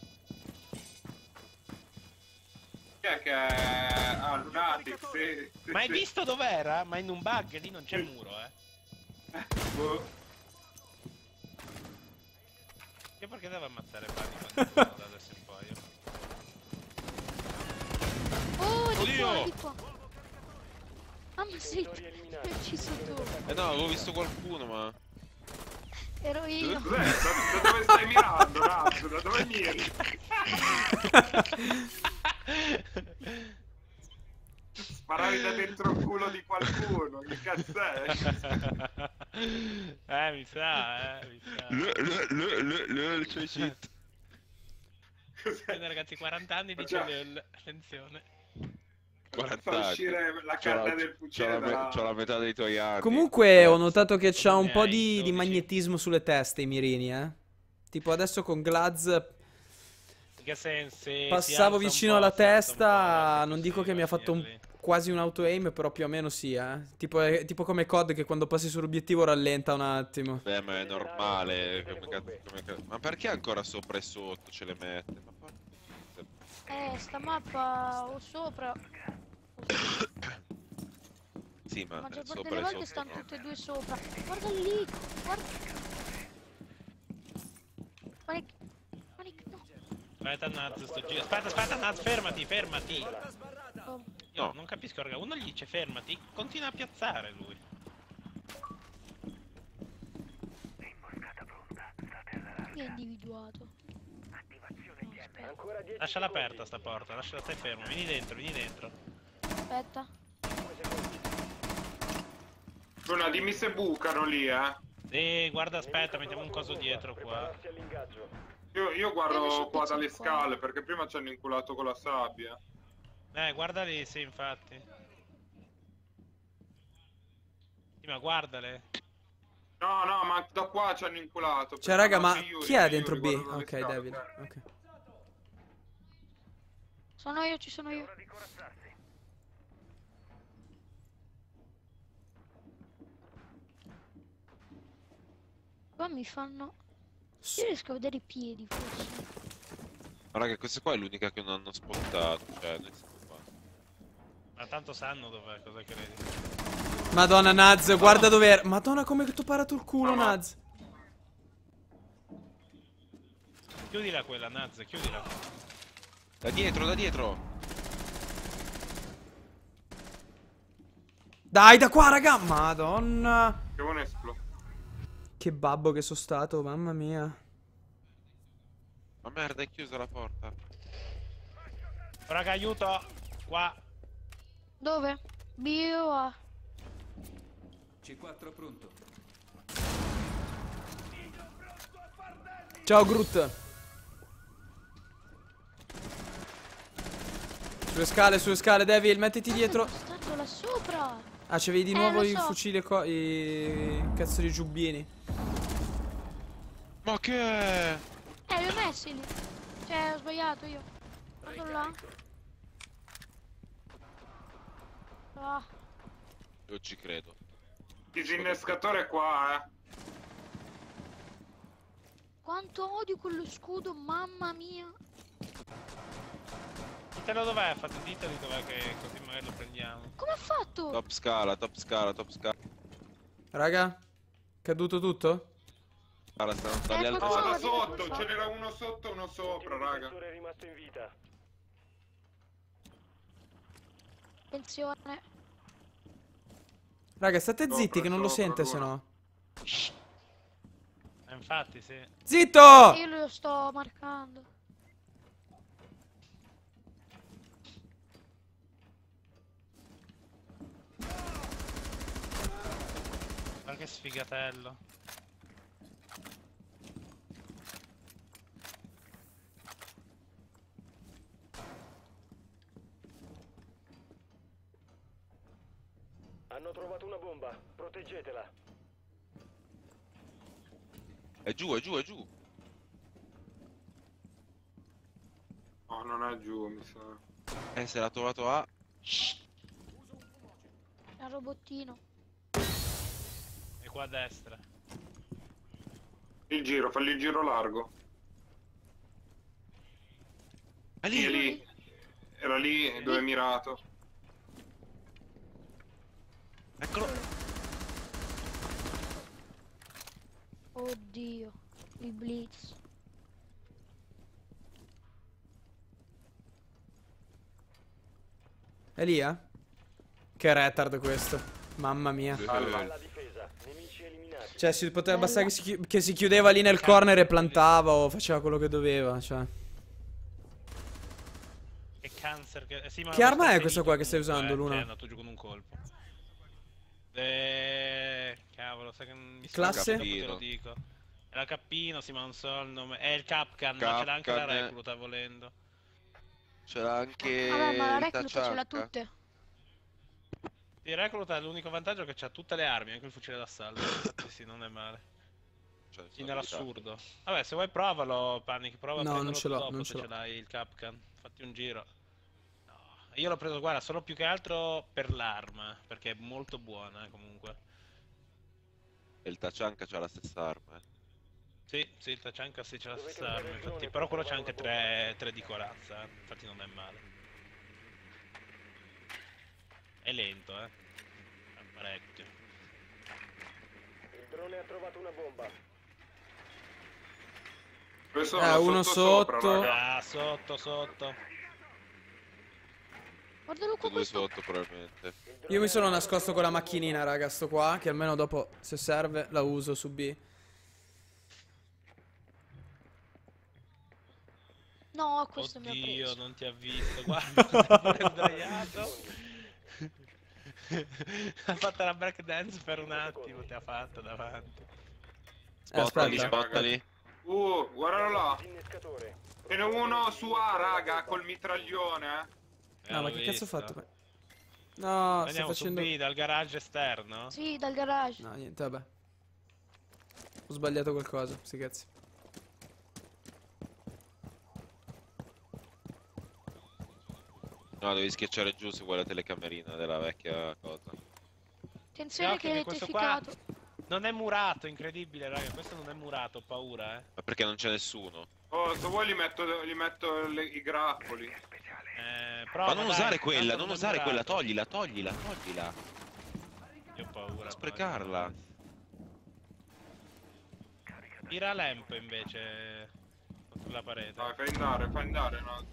Chi è che è... Ah, Lunatic, sì. sì, Ma hai sì. visto dov'era? Ma in un bug lì non c'è muro, eh. Boh. Io perché devo ammazzare Bunny quando da adesso in poi? Oh, di Oddio! qua, di qua. Ah, ma sì, Genitori eliminati. mi hai ucciso tu. Eh no, avevo visto qualcuno, ma... Ero io. Cos'è? Da, da dove stai mirando, Razzo? Da dove miri? Sparavi da dentro il culo di qualcuno, che cazzo è? Eh, mi sa, eh, mi sa. C'è shit. Cos'è? Quindi, ragazzi, quaranta anni Ma dice già. l- attenzione. quaranta Fa anni. uscire la C'ho carne la, del c'ho fucile la me- dalla... c'ho la metà dei tuoi anni. Comunque ho notato che c'ha un Ne po' hai di, di dodici. magnetismo sulle teste i mirini, eh. Tipo adesso con Glaz In che senso? Si passavo alza un vicino po', alla si alza un po', testa, tipo non sì, dico che mi ha va a fatto un, finirli. quasi un auto aim, però più o meno sì, eh. Tipo, è, tipo come C O D che quando passi sull'obiettivo rallenta un attimo. Beh, ma è normale. Come cazzo, come cazzo- Ma perché ancora sopra e sotto ce le mette? Ma porca- Eh, sta mappa o sopra. Sì, ma La maggior parte sopra delle e volte sotto stanno no. tutte e due sopra. Guarda lì, guarda. Panic, panic, no. Aspetta, Naz, sto giro. Aspetta, aspetta, Naz, fermati, fermati. Oh, Io No. non capisco, raga. Uno gli dice fermati, continua a piazzare lui. mi ha individuato. Ancora dieci Lasciala secondi. aperta sta porta, lasciala, stai fermo. Vieni dentro, vieni dentro. Aspetta. cinque secondi. Luna, dimmi se bucano lì, eh. Eh, guarda, aspetta, mettiamo un coso dietro qua. Prepararsi all'ingaggio. Io, io Eh, guardo lascia qua dalle pezzo qua. scale, perché prima ci hanno inculato con la sabbia. Eh, guarda lì, sì, infatti. Sì, ma guardale. No, no, ma da qua ci hanno inculato. Cioè, raga, No, ma c'è Yuri, chi è c'è dentro Yuri, B? guarda dalle Ok, scale, David. ok. Ok. Sono io, ci sono io. Qua mi fanno... Io riesco a vedere i piedi, forse. Ma raga, questa qua è l'unica che non hanno spottato. Cioè, noi siamo qua. Ma tanto sanno dov'è, cosa credi? Madonna, Naz, guarda dov'era. Madonna, come ti ho parato il culo, Ma- Naz. Chiudila quella, Naz, chiudila. Da dietro, da dietro. Dai, da qua, raga. Madonna. Che buon esplo. Che babbo che sono stato, mamma mia. Ma merda, è chiusa la porta. Raga, aiuto! Qua. Dove? B o A? C quattro pronto. Ciao, Groot. Sulle scale, sulle scale, Devil, mettiti dietro. Sono stato là sopra. Ah, c'avevi di Eh, nuovo lo il so. fucile co- i cazzo di giubbini. Ma che è? Eh, li ho messi lì. Cioè, ho sbagliato io. Guarda là. Ah, Io ci credo. Disinnescatore è qua, eh. quanto odio quello scudo, mamma mia. Ditelo dov'è, fate ditelo dov'è che così magari lo prendiamo. Come ha fatto? Top scala, top scala, top scala. Raga, caduto tutto? Allora, stanno Eh, tagliando. No, qualcosa da vuol dire sotto, qualcosa. ce n'era uno sotto e uno sopra, L'ultimo raga. difensore è rimasto in vita. Attenzione. Raga, state Sopra, zitti che non lo sopra, sente, se luna. no. Eh, infatti, sì. Zitto! Io lo sto marcando. Ma che sfigatello. Hanno trovato una bomba. Proteggetela. È giù, è giù, è giù. No, non è giù, mi sa. Eh, se l'ha trovato a... È un robottino. E qua a destra. Il giro, falli il giro largo. È Lì, è lì. lì. Era lì dove è mirato. Eccolo. Oddio. Il blitz. È lì, eh? Che retard questo. Mamma mia. Alla difesa. Nemici eliminati. Cioè, si poteva bastare che si, chi- che si chiudeva lì nel corner e plantava o faceva quello che doveva, cioè. Che cancer che... eh, sì, ma Che lo arma sta è questa qua che stai finito usando, comunque, Luna? eh, Cioè, è andato giù con un colpo. Eh... Cavolo, sai che non mi Classe? scordo, dopo te lo dico. È la Cappino, sì, ma non so il nome. È il Capcan, ma ce l'ha anche la Capcan, eh. recluta volendo. C'era anche... Vabbè, ma la il recluta ce l'ha Tachanka. tutte. Il recluta ha l'unico vantaggio che c'ha tutte le armi, anche il fucile d'assalto. Sì, sì, non è male. Cioè, Fino sono all'assurdo. Vabbè, se vuoi provalo, Panic, prova a No, non prenderlo ce l'ho, dopo non se ce ce l'ho. l'hai il Capcan. Fatti un giro. No, io l'ho preso, guarda, solo più che altro per l'arma, perché è molto buona, eh, comunque. E il Tachanka c'ha la stessa arma, eh. Sì, sì, il Tachanka sì c'è la Dovete stessa arma, usare infatti, drone però per quello c'ha anche trovare una tre, tre di corazza, eh. Infatti non è male. È lento, eh. È parecchio. Il drone ha trovato una bomba. Questo Eh, uno sopra, sotto. raga. Ah, sotto, sotto. Guardalo qua Due questo. sotto, probabilmente. Io mi sono nascosto con la macchinina, raga, sto qua, che almeno dopo, se serve, la uso su B. No, questo mi ha Oddio, preso. non ti ha visto, guarda, è pure sdraiato. Ha fatto la breakdance per un attimo, ti ha fatto davanti. Eh, Spottali, aspetta. spottali. Uh, guardalo là. Disinnescatore. Ce n'è uno su A, raga, col mitraglione, eh. Eh, No, ma l'ho che cazzo ho visto. fatto? No, sto Andiamo facendo... su B, dal garage esterno. Sì, dal garage. No, niente, vabbè. Ho sbagliato qualcosa, sti cazzi. No, devi schiacciare giù se vuoi la telecamerina della vecchia cosa. Attenzione No, che è che questo qua- elettrificato. Non è murato, incredibile, raga. Questo non è murato, ho paura, eh. Ma perché non c'è nessuno? Oh, se vuoi gli metto, gli metto le- i grappoli. Eh, prova, Ma non dai, usare quella, tanto non è usare quella, murato. toglila, toglila, toglila. Io ho paura. Non sprecarla. Tira lamp invece contro la parete. Dai, fai andare, fai andare, no.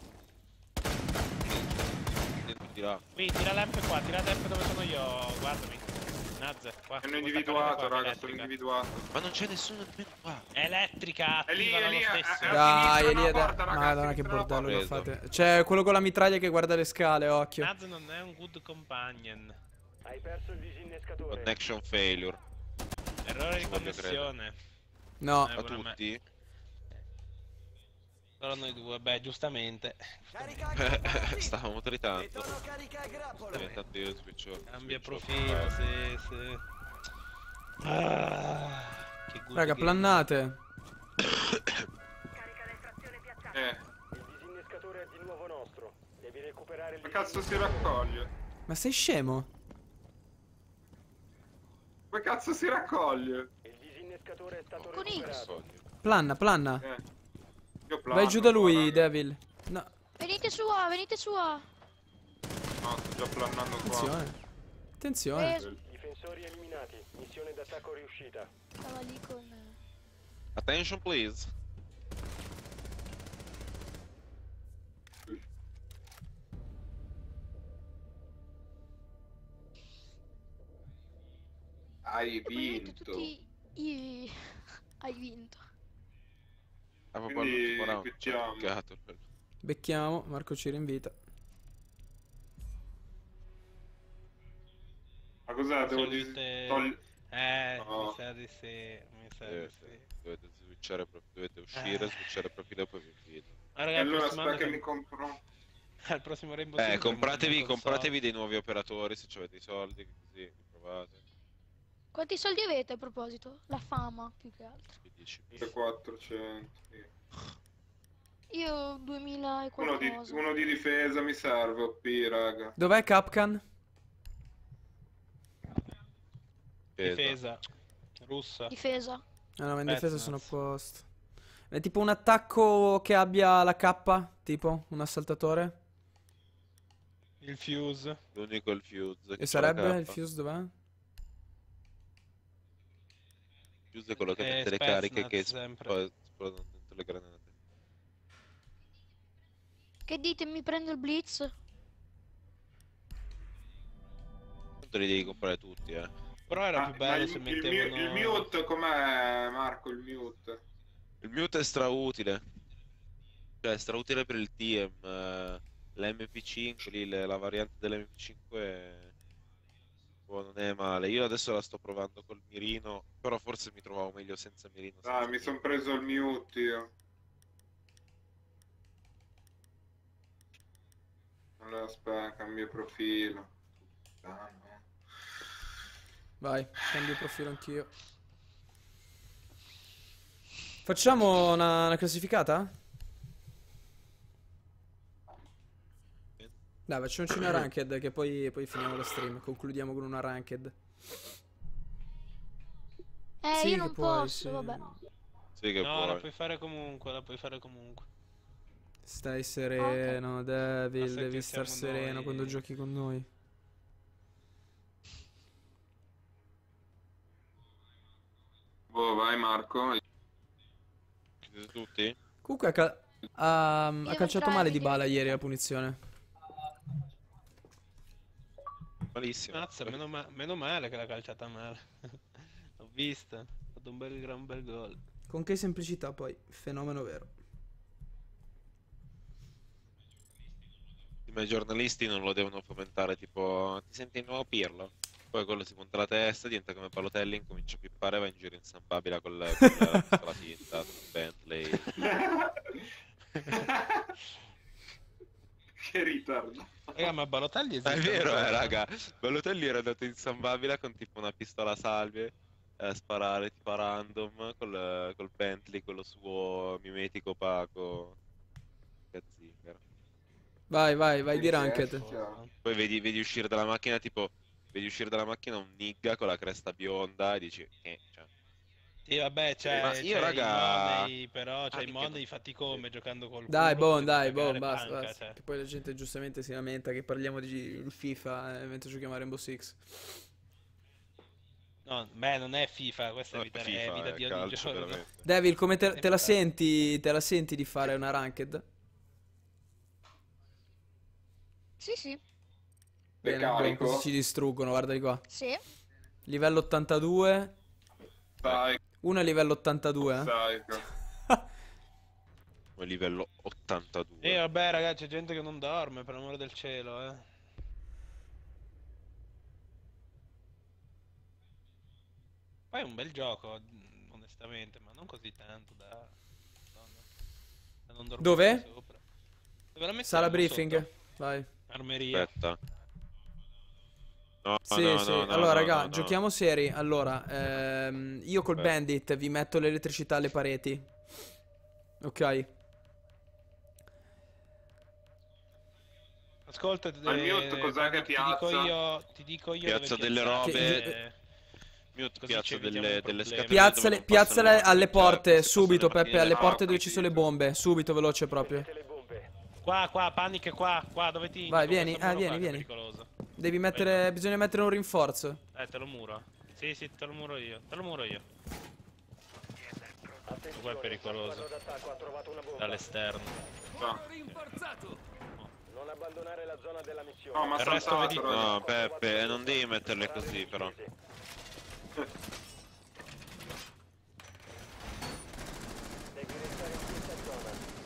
Dentro di là. Qui, tira lamp qua, tira lamp dove sono io, guardami. Nazze, qua. Hanno questa individuato, parete qua è raga, sono elettrica. individuato. Ma non c'è nessuno nemmeno qua. È elettrica, È lì, attiva è lo lì, è- stesso. è- è- Dai, sinistra è lì, una è da... porta, raga, Madonna, che sinistra una bordello che porta. fate. C'è quello con la mitraglia che guarda le scale, occhio. Naz non è un good companion. Hai perso il disinnescatore. Connection failure. Errore di Ci voglio connessione. No. Eh, A pure me. tutti? Solo noi due, beh, giustamente. Stavamo tritando. Intanto io switcho. Cambia switcho profilo, file. sì, sì. Ah, che good Raga, game. plannate. Eh, Il disinnescatore è di nuovo nostro. Devi recuperare il che cazzo si disinnescatore. raccoglie? Ma sei scemo? Come cazzo si raccoglie? Il disinnescatore è stato Con X. recuperato. Sogno. Planna, planna. Eh. Io Vai giù da lui, raga. Devil. No. Venite su A, venite su A. No, sto già plannando qua. Attenzione. Attenzione. Eh, Difensori eliminati. Missione d'attacco riuscita. stava lì con... Attention please. Hai probabilmente vinto. tutti i... Hai vinto. Ah, ma Quindi, guarda, guarda, becchiamo. peccato quello. Becchiamo, Marco ci rinvita. Ma cos'è? Devo dis- Solite- togli- Eh, No. mi sa di sì, mi sa di Dovete, sì. dovete switchare pro- dovete uscire, Eh. switchare profilo e poi vi invito. Ah, E raga, il allora prossimo aspetta anno che mi siamo- compro. al prossimo Rainbow Eh, Six siamo compratevi, con console. compratevi dei nuovi operatori se avete i soldi, così vi provate. Quanti soldi avete a proposito? La fama, più che altro. Vi dici, millequattrocento. Sì. Io duemila e Uno di, qualcosa. uno di difesa mi serve, O P, raga. Dov'è Capcan? pesa. Difesa. Russa. Difesa. Ah no, ma in Pezzi, difesa sono a mazzo. posto. È tipo un attacco che abbia la K, tipo un assaltatore. Il fuse. L'unico è il fuse. che E c'ha sarebbe la il K. fuse dov'è? Il fuse è quello che Eh, mette le Spetsnaz cariche che sempre. espl- esplodono dentro le granate. Che dite, mi prendo il blitz? Tanto li devi comprare tutti, eh. Però era Ah, più ma bello il, se il, mettevano... mu- il mute com'è, Marco? Il mute? Il mute è strautile. Cioè, è strautile per il T M. eh, L'M P cinque, lì, le- la variante dell'M P cinque è... boh, non è male. Io adesso la sto provando col mirino, però forse mi trovavo meglio senza mirino. Ah, senza mi sono mirino. preso il mute io. Allora, aspetta, cambio profilo. Ah, no. Vai, cambio profilo anch'io. Facciamo una, una classificata? Dai, facciamoci una ranked che poi, poi finiamo la stream. Concludiamo con una ranked. Eh, Sì, io che non puoi, posso, sì. vabbè. Sì, che No, la vuoi. puoi fare comunque, la puoi fare comunque. Stai sereno, Devil, Basta che devi star siamo sereno noi. quando giochi con noi. Boh, vai Marco. Siete tutti? Comunque ha, cal- ha- ha Io calciato entrare, male mi Dybala devi- ieri la punizione. Malissimo. Mazza, meno, ma- meno male che l'ha calciata male. L'ho vista. Ha fatto un bel gran bel gol. Con che semplicità poi, fenomeno vero. Ma i giornalisti non lo devono fomentare, tipo, ti senti il nuovo Pirlo? Poi quello si monta la testa, diventa come Balotelli, incomincia a pippare e va in giro in San Babila con la, con la, con la tinta, con Bentley. Che ritardo. Raga, ma Balotelli Ma esiste è vero, ancora? eh, raga. Balotelli era andato in San Babila con tipo una pistola a salve eh, a sparare tipo a random col, col Bentley, quello suo mimetico opaco. Cazzingaro. Vai, vai, vai di Sì, ranked. sì. Chiaro. Poi vedi, vedi uscire dalla macchina tipo, vedi uscire dalla macchina un nigga con la cresta bionda e dici, eh, cioè. Sì, vabbè, c'è, Ma c'è io, i raga- Money, però c'è Ah, i minchia, Money fatti come giocando col Dai, culo, Bon, potete dai, giocare Bon, basta, panca, basta. cioè. Che poi la gente giustamente si lamenta che parliamo di il FIFA eh, mentre giochiamo a Rainbow Six. No, beh, non è FIFA, questa No, è vita, FIFA, è vita è di ogni calcio, giorno. veramente. Devil, come te, te la senti, te la senti di fare una ranked? Sì, sì. Bene, Le Bon, carico? così ci distruggono, guarda di qua. Sì. Livello ottantadue. Dai, Uno è livello ottantadue. eh. dai. Come livello ottantadue. E vabbè, ragazzi, c'è gente che non dorme, per l'amore del cielo, eh. Poi è un bel gioco, mm, onestamente, ma non così tanto da... Madonna, da non dormire Dove? sopra. Dove la Sala mettiamo briefing. sotto? Vai. Armeria. Aspetta. No, Sì, no, sì. no, no, allora, no, raga, no, no. giochiamo seri. Allora, ehm, io col Aspetta. Bandit vi metto l'elettricità alle pareti. Ok. Ascolta, Al eh, mute cos'è che ti dico piazza? io, ti dico io Piazza dove delle piazzare, robe. eh, Mute, Così piazza ci evitiamo delle, un delle problema. scatole Piazzale, dove non passano piazzale le alle macchine, porte, cioè, se subito, passano le Peppe, alle macchine, porte dove no, ci sono le quindi- bombe. Subito, veloce proprio. Mettete le bombe. Qua, qua, panic è qua, qua dove ti... Vai, indico, vieni, questo ah, muro vieni, qua che è vieni. pericoloso. Devi mettere, bisogna mettere un rinforzo. Eh, te lo muro. Sì, sì, te lo muro io. Te lo muro io. Qua è pericoloso. Dall'esterno. Non abbandonare la zona della missione. No, ma Il resto saltato, vedi- raga. No, Peppe, non devi metterle così però. Devi restare in questa zona.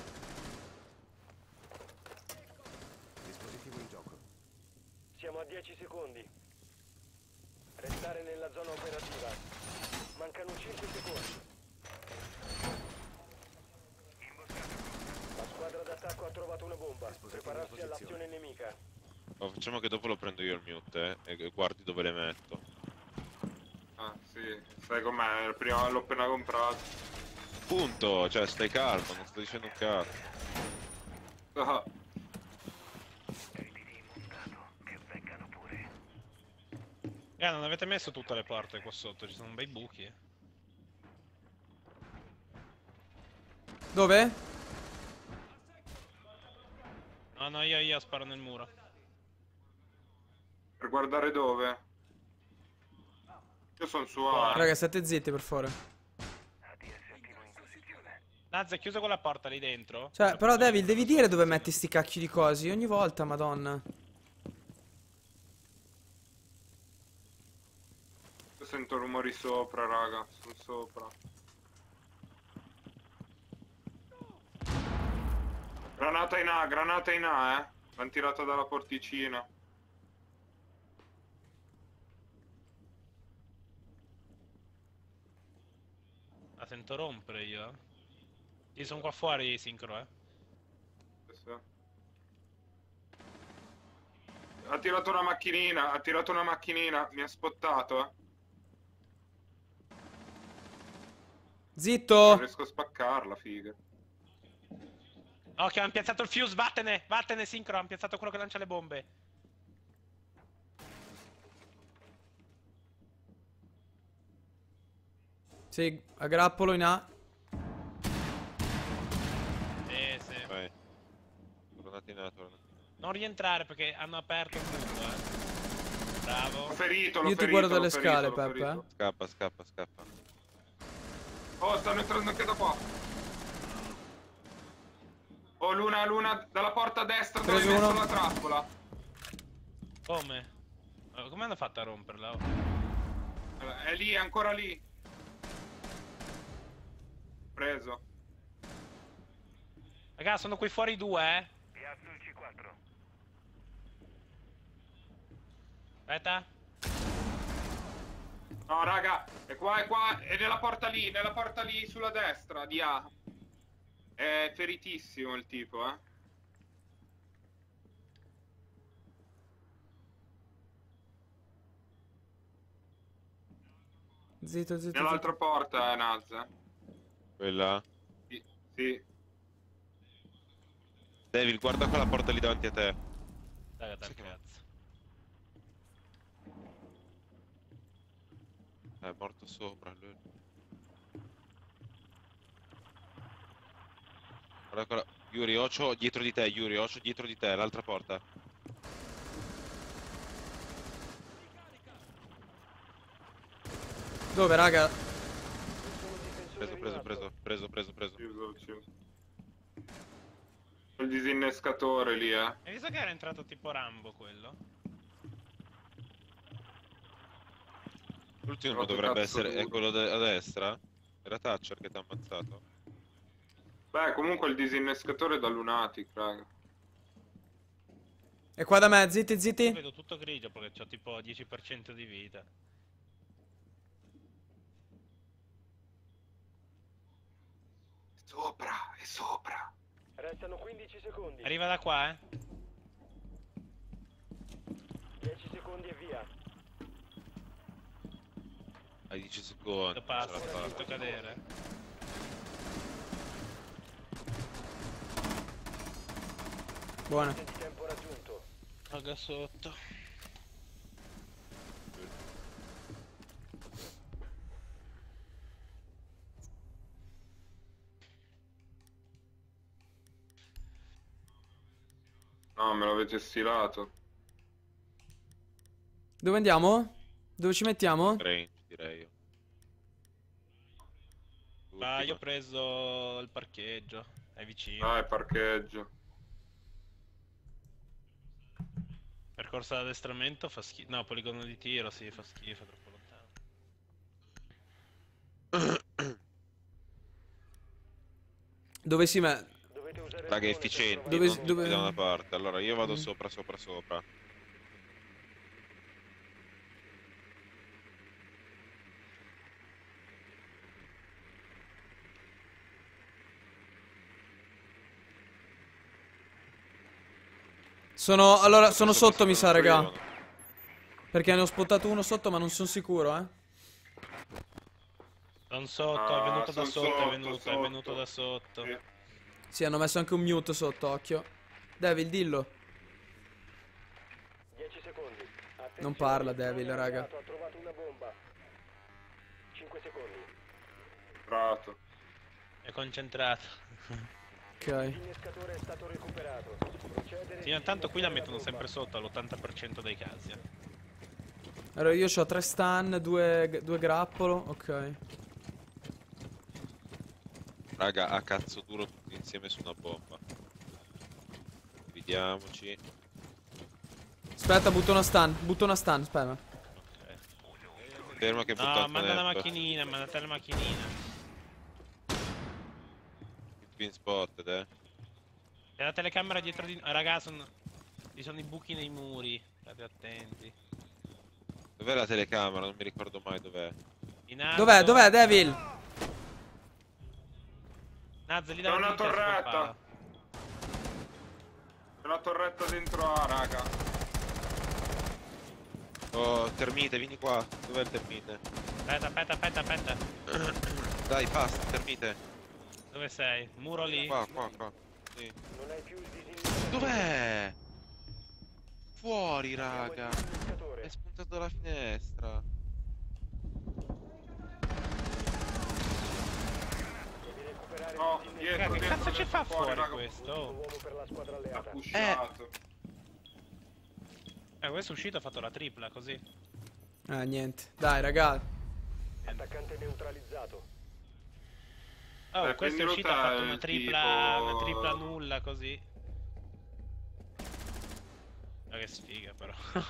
Dispositivo in gioco. Siamo a dieci secondi. Restare nella zona operativa. Mancano cinque secondi. La squadra d'attacco ha trovato una bomba. Prepararsi all'azione nemica. Oh, facciamo che dopo lo prendo io il mute, eh, e guardi dove le metto. Ah, sì, sai com'è, il primo l'ho appena comprato. Punto, cioè stai calmo, non sto dicendo un cazzo. Ah, Eh, non avete messo tutte le porte qua sotto, ci sono bei buchi. eh. Dove? No, no, io, io sparo nel muro. per guardare dove? Io sono su A. eh. Raga, state zitti per favore. Naz, è chiuso quella porta lì dentro? Cioè, però Devil, devi dire dove metti sti cacchi di cosi ogni volta, madonna. Io sento rumori sopra, raga, sono sopra. Granata in A, granata in A, eh. L'hanno tirata dalla porticina. La sento rompere io. eh. Io sono qua fuori, sincro, eh. Sì, sì. Ha tirato una macchinina, ha tirato una macchinina, mi ha spottato, eh. Non Zitto! riesco a spaccarla, figa. Ok, hanno piazzato il fuse, vattene, vattene, sincro, hanno piazzato quello che lancia le bombe. Sì, aggrappolo in A. Eh, sì. Vai. Tornati in A, tornati. Non rientrare perché hanno aperto il punto, eh. Bravo. L'ho ferito, l'ho Io ti ferito, guardo l'ho dalle ferito, scale, l'ho Peppe, ferito. eh. Scappa, scappa, scappa. Oh, stanno entrando anche da qua. Oh, l'una, l'una dalla porta a destra dove hai Preso messo uno. la trappola. Come? Eh, Come hanno fatto a romperla? oh? Eh, È lì, è ancora lì. Preso. Raga, sono qui fuori due, eh. Piazzo il C quattro. Aspetta. No, raga, è qua, è qua, è nella porta lì, nella porta lì sulla destra di A. È feritissimo il tipo, eh. Zitto, zitto, zitto. Nell'altra porta è Naz, eh. Quella. Sì, sì. Devil, guarda quella porta lì davanti a te. Dai, dai, Sì che va. cazzo. È morto sopra lui. Guarda quella. Yuri, Ocio dietro di te, Yuri, Ocio dietro di te, l'altra porta. Dove, raga? Preso, preso, preso, preso, preso, preso. Chiuso, chiuso. Il disinnescatore lì, eh. Hai visto che era entrato tipo Rambo quello? L'ultimo Rotto dovrebbe cazzo essere, è duro. quello de- a destra? Era Thatcher che ti ha ammazzato. Beh, comunque il disinnescatore è da Lunatic, raga. È qua da me, zitti, Io zitti. vedo tutto grigio perché ho tipo dieci per cento di vita. Sopra, è sopra. Restano quindici secondi. Arriva da qua, eh. dieci secondi e via. Hai dieci secondi. Lo passo, ce la l'ho fa. visto cadere. Buona. Di tempo raggiunto. Paga sotto. No, me l'avete stilato. Dove andiamo? Dove ci mettiamo? Range, direi io. Ma io ho Ultima. preso il parcheggio. È vicino. Dai, parcheggio. Percorso ad addestramento fa schifo. No, poligono di tiro, sì, fa schifo, è troppo lontano. Dove si mette? Dovete usare il Raga, drone efficienti, per Dove- trovare non dove- tutti da una parte. Allora, io vado Mm. sopra, sopra, sopra. Sono, allora, sono Sopra, sotto, mi sa, sopra, raga. arrivano. Perché ne ho spottato uno sotto, ma non sono sicuro, eh. Non sotto, Ah, è venuto da son sotto, sotto, è venuto, è sotto. venuto da sotto. Sì. Sì, hanno messo anche un mute sotto, occhio. Devil, dillo. dieci secondi. Attenzione, Non parla, il drone Devil, raga. alleato Ha trovato una bomba. cinque secondi. Prato. È concentrato. Ok. L'innescatore è stato recuperato. Procedere Sì, intanto qui la disinnescare mettono bomba. sempre sotto all'ottanta per cento dei casi. eh. Allora, io ho tre stun, due, due grappolo. Ok. Raga, a cazzo duro tutti insieme su una bomba. Vediamoci. Aspetta, butto una stun. Butto una stun, aspetta. Ok. Ferma che butto No, anche manda la un amp. macchinina, mandate la macchinina. Pin spotted, eh. C'è la telecamera dietro di... Ah, raga, sono... ci sono i buchi nei muri. State attenti. Dov'è la telecamera? Non mi ricordo mai dov'è. In alto. Dov'è? Dov'è, Devil? Naz, lì C'è davanti una a te, sul torretta. palo. C'è una torretta dentro A, raga. Oh, termite, vieni qua. Dov'è il termite? Aspetta, aspetta, aspetta, aspetta. Dai, basta, termite. Dove sei? Muro lì. Qua, qua, qua. Sì. Non hai più il disinnescatore. Dov'è? Fuori, Abbiamo il raga. disinnescatore. È spuntato dalla finestra. Devi recuperare No, il dietro, Raga, che dentro, cazzo ci dentro, fa fuori raga. questo? uomo per la squadra Ha alleata. pushato. Eh, questo è uscito, ha fatto la tripla, così. Ah, niente. Dai, raga. Attaccante neutralizzato. Oh, Eh, questo è prendilo uscito, ha te, fatto una il tripla, tipo- una tripla nulla, così. Ma che sfiga, però.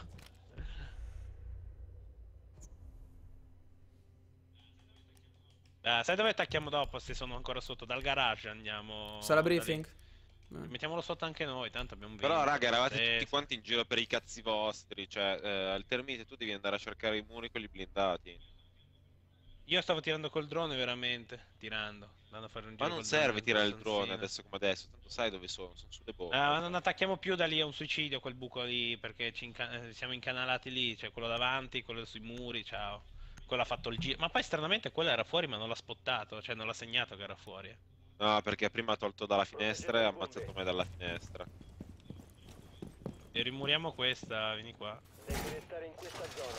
Ah, sai dove attacchiamo dopo? Se sono ancora sotto, dal garage andiamo. Sarà da lì. briefing? Eh. Mettiamolo sotto anche noi, tanto abbiamo vinto. Però, raga, eravate Sì, tutti sì. quanti in giro per i cazzi vostri. Cioè, eh, al termite tu devi andare a cercare i muri quelli blindati. Io stavo tirando col drone, veramente. Tirando. Andando a fare un Ma giro non col serve drone tirare il nella drone stanzina. adesso come adesso. Tanto sai dove sono. Sono sulle bombe. Ah, ma non attacchiamo più da lì, è un suicidio quel buco lì, perché ci inca- eh, siamo incanalati lì, cioè quello davanti, quello sui muri, ciao. Quello ha fatto il giro. Ma poi stranamente quello era fuori ma non l'ha spottato, cioè non l'ha segnato che era fuori. No, perché prima ha tolto dalla finestra e ha ammazzato me dalla finestra. E rimuriamo questa, vieni qua. Devi restare in questa zona.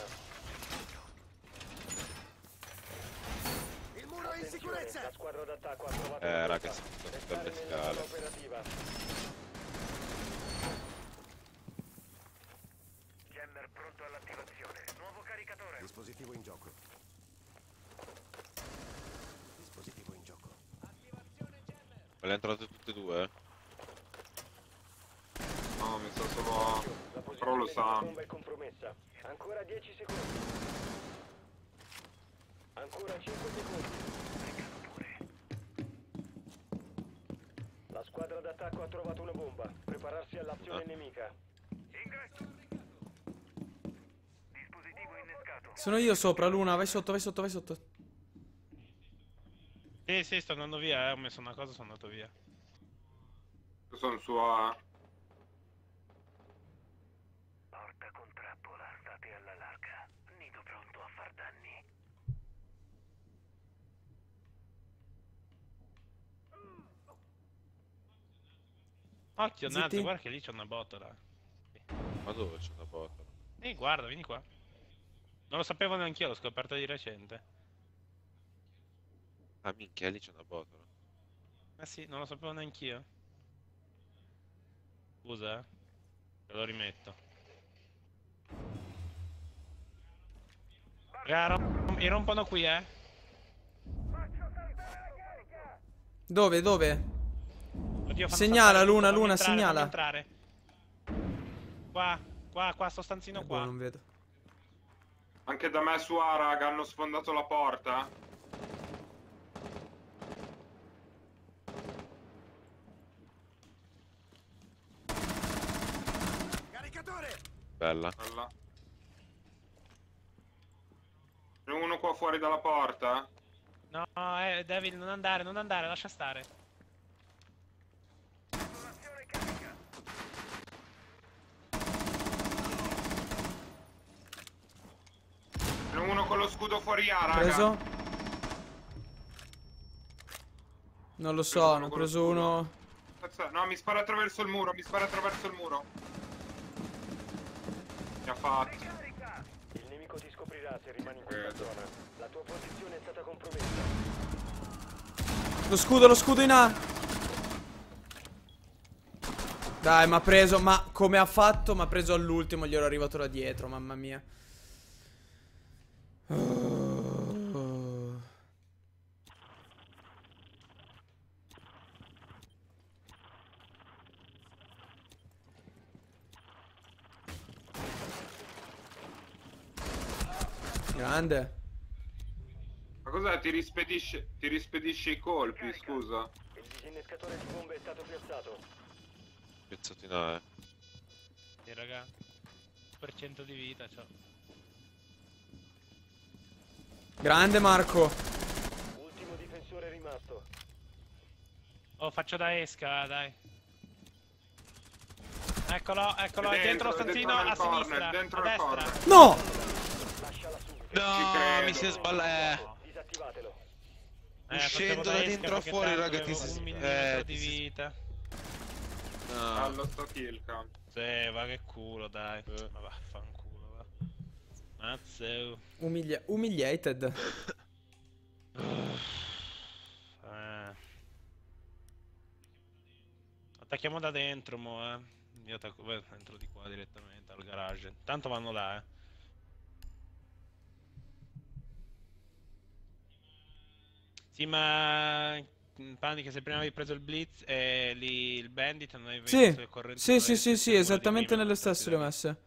Il muro è in sicurezza. La squadra d'attacco ha trovato Eh, una raga, bomba. si sono Restare per le nella scale. zona operativa. Jammer pronto all'attivazione. Nuovo caricatore. Dispositivo in gioco. Dispositivo in gioco. Me le entrate tutte e due? eh? No, mi sa solo A. La Però lo posizione sa. della bomba è compromessa. Ancora dieci secondi. Ancora cinque secondi. La squadra d'attacco ha trovato una bomba. Prepararsi all'azione Ah. nemica. Ingresso. Dispositivo innescato. Sono io sopra, Luna. Vai sotto, vai sotto, vai sotto. Sì, sì, sto andando via, eh, ho messo una cosa, sono andato via. Io sono su A. Porta con trappola, state alla larga. Nido pronto a far danni. Occhio, Zitti. Nazo, guarda che lì c'è una botola. Ma dove c'è una botola? Ehi, guarda, vieni qua. Non lo sapevo neanche io, l'ho scoperta di recente. Ah, minchia, lì c'è una botola. Eh sì, non lo sapevo neanche io. Scusa, eh. Te lo rimetto. Raga, rom- mi rompono qui, eh. Dove, dove? Oddio, fanno Segnala, saltare tutto, Luna, fammi Luna, entrare, segnala. fammi entrare. Qua, qua, qua, sto stanzino Eh, boh, qua. non vedo. Anche da me su A, raga, hanno sfondato la porta. Caricatore! Bella. Bella. C'è uno qua fuori dalla porta? No, eh, David, non andare, non andare, lascia stare. C'è uno con lo scudo fuori A, raga. Preso? Non lo so, Preso ne ho con lo preso scudo. uno. Cazzo, no, mi spara attraverso il muro, mi spara attraverso il muro. Mi ha fatto. Il nemico ti scoprirà se rimani in questa zona. La tua posizione è stata compromessa. Lo scudo, lo scudo in A. Dai, m'ha preso, ma come ha fatto? M'ha preso all'ultimo, gli ero arrivato da dietro, mamma mia. Oh. Grande. Ma cos'è? Ti rispedisce, ti rispedisce i colpi, scusa. Il disinnescatore di bombe è stato piazzato. Piazzato in A, eh. Sì, raga. Per cento di vita, ciao. Grande Marco. Ultimo difensore rimasto. Oh, faccio da esca, dai. Eccolo, eccolo, È è dentro lo dentro, è stanzino dentro nel a corner, sinistra, dentro a nel destra. corner. No! Lasciala subito. No, credo. mi si è sballato. Disattivatelo. Eh, Uscendo facevo da esca dentro a perché fuori, tanto raga, ti avevo si- un eh, millimetro ti di si- vita. No. Allo sto kill cam. Sì, va che culo, dai. Eh. Ma vaffanculo, va. Mazzo. Umilia- humiliated. Eh. Attacchiamo da dentro, mo, eh. Io attacco, beh, entro di qua direttamente al garage. Tanto vanno là, eh. Sì, ma in Panic, se prima avevi preso il Blitz e lì il Bandit, non avevi Sì, messo il corrente sì, sulle sì, sì, stesse sì, mura di esattamente prima, nelle mettersi stesse da le ho lì. messe.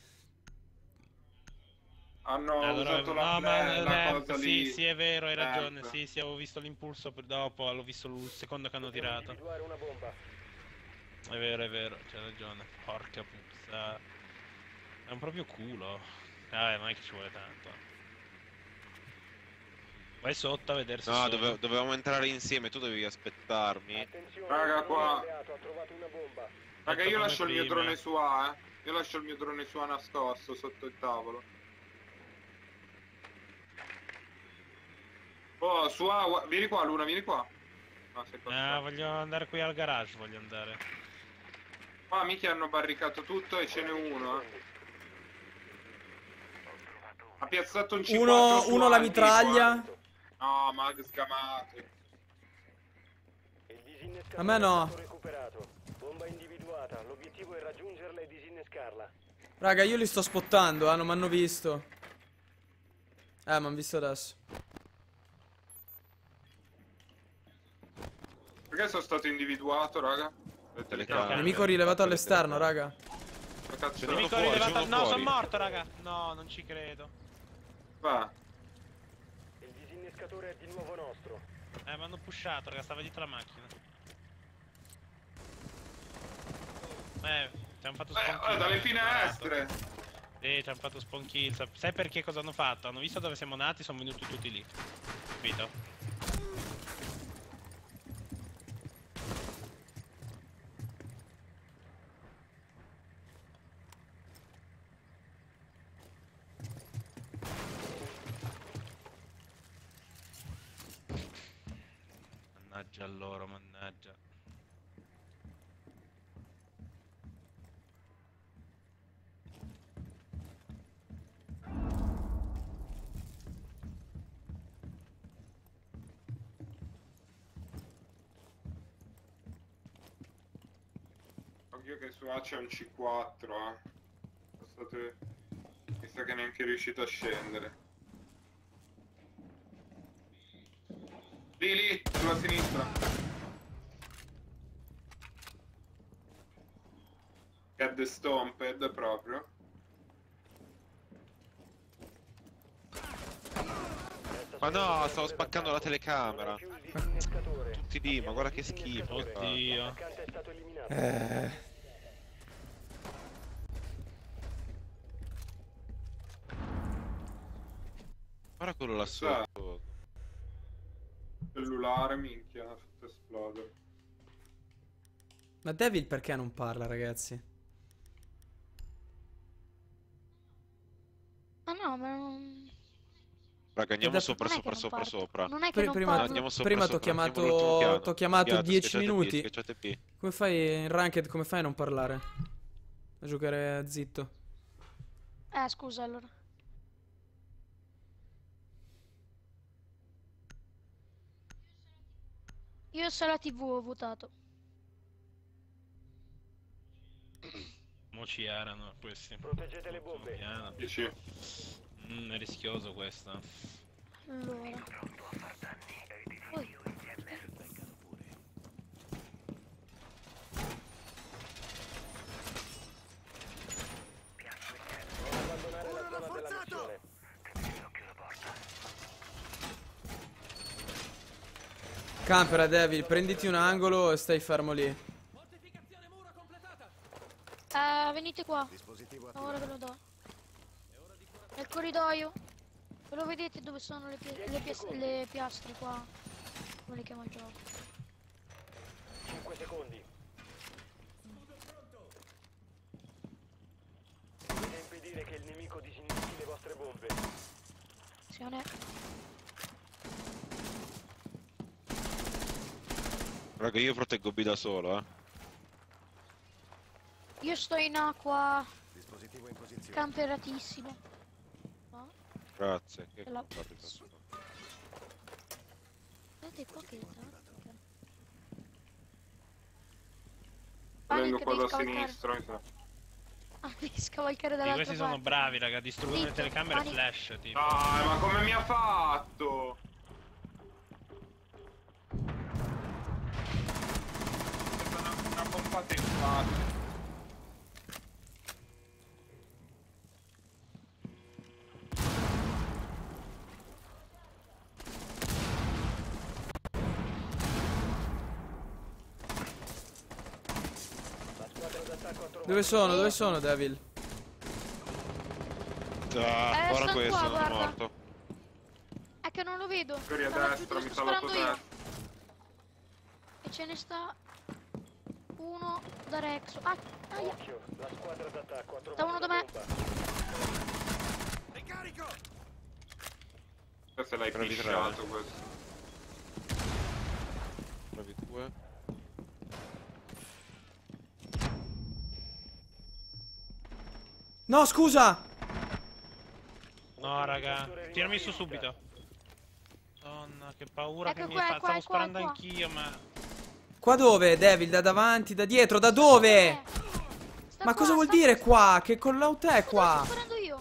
Hanno Allora, usato no, la, ma fle- la eh, cosa sì, lì. sì, è vero, hai ragione. Lamp. Sì, sì, avevo visto l'impulso per dopo, l'ho visto il secondo che hanno Dobbiamo tirato. individuare una bomba. È vero, è vero, c'hai ragione. Porca puzza. È un proprio culo. Vabbè, non è che ci vuole tanto. Vai sotto a vedere se No, sono. dove- dovevamo entrare insieme, tu dovevi aspettarmi. Attenzione, Raga, un qua. alleato ha trovato una bomba. Raga, Ecco io come lascio il mio prima. drone su A, eh. Io lascio il mio drone su A nascosto sotto il tavolo. Oh, su A, gua- vieni qua Luna, vieni qua. No, sei qua. Ah, voglio andare qui al garage, voglio andare. Qua mica hanno barricato tutto e ce n'è uno, eh. Ha piazzato un C quattro Uno, su uno A, la il mitraglia. tipo, eh. No, mag sgamato. Il disinnescatore A me no. è stato recuperato. Bomba individuata. L'obiettivo è raggiungerla e disinnescarla. Raga, io li sto spottando, eh, non mi hanno visto. Eh, mi hanno visto adesso. Perché sono stato individuato, raga? Le telecamere. Nemico rilevato all'esterno, raga. Ma cazzo, Ce n'è uno Nemico fuori, rilevato. c'è uno No, sono fuori. morto, raga. No, non ci credo. va. Il disinnescatore è di nuovo nostro. Eh, mi hanno pushato, raga, stava dietro la macchina. Eh, ci hanno fatto spawn Eh, kill, oh, dalle eh, finestre. Sì, ci hanno fatto spawn kill. Sa- Sai perché cosa hanno fatto? Hanno visto dove siamo nati, sono venuti tutti lì. Capito? Mannaggia a loro, mannaggia. Occhio che su A c'è un C quattro, eh. State... Mi sa che neanche è riuscito a scendere. Lì, lì, sulla sinistra. Get the stomped proprio. Ma no, stavo spaccando la telecamera. Tutti lì, ma guarda che schifo. Oddio. Eh. Guarda quello là Sa. sotto. Cellulare, minchia, ha fatto esplodere. Ma Devil perché non parla, ragazzi? Ma no, ma non... Raga, andiamo Da- sopra, non è che sopra, non sopra, parto. sopra. Non è che Pri- non prima parlo. Andiamo sopra, prima t'ho sopra, andiamo chiamato, all'ultimo piano. t'ho chiamato Schiate, dieci schiacciate P, minuti. schiacciate P. Come fai in ranked? Come fai a non parlare? A giocare zitto. Eh, scusa allora. Io sulla T V ho votato. Mo ci erano questi. Proteggete le bombe. Piano. Dici? Mm, è rischioso questa. Allora. Poi. Non abbandonare la zona della missione. Campera, Devil, prenditi un angolo e stai fermo lì. Eh, venite qua. Dispositivo Ora ve attivato. lo do. Nel corridoio. Ve lo vedete dove sono le, pie- le, pias- le piastre qua? Come le chiama il gioco? cinque secondi. Dovete impedire che il nemico disinneschi le vostre bombe. Attenzione. Raga, io proteggo B da solo, eh. Io sto in acqua Dispositivo in posizione. camperatissimo. No? Grazie. Che Ce l'ho. guarda questo. Vedete qua che Vengo Panic, qua devi da scavalcare. sinistra, mi sa. Ah, devi scavalcare Di dall'altra questi sono parte. bravi, raga. Distruggono le Zitto, telecamere panic. flash, tipo. Dai, ma come mi ha fatto? È stata una, una pompata in faccia. La squadra d'attacco ha trovato Dove sono? Dove sono, Devil? Ah, Eh, ora sto questo, qua, sono guarda. morto. È che non lo vedo. Fuori a Dalla- destra, dove mi sto sa la tua sparando io. destra. E ce ne sta uno da Rex. Ah, aia. Occhio, la squadra d'attacco ha trovato Da uno da una me. bomba. Questo l'hai Bravi tre, pisciato eh. questo. Bravi due. No, scusa! No, raga. Tirami su subito. Madonna, che paura Ecco che mi qua, fa. qua, Stavo qua, sparando qua. anch'io, ma. Qua dove, Devil? Da davanti, da dietro, da dove? Eh, sta Ma qua, cosa vuol sta dire qua? Che con l'auto è Sto qua? sparando io.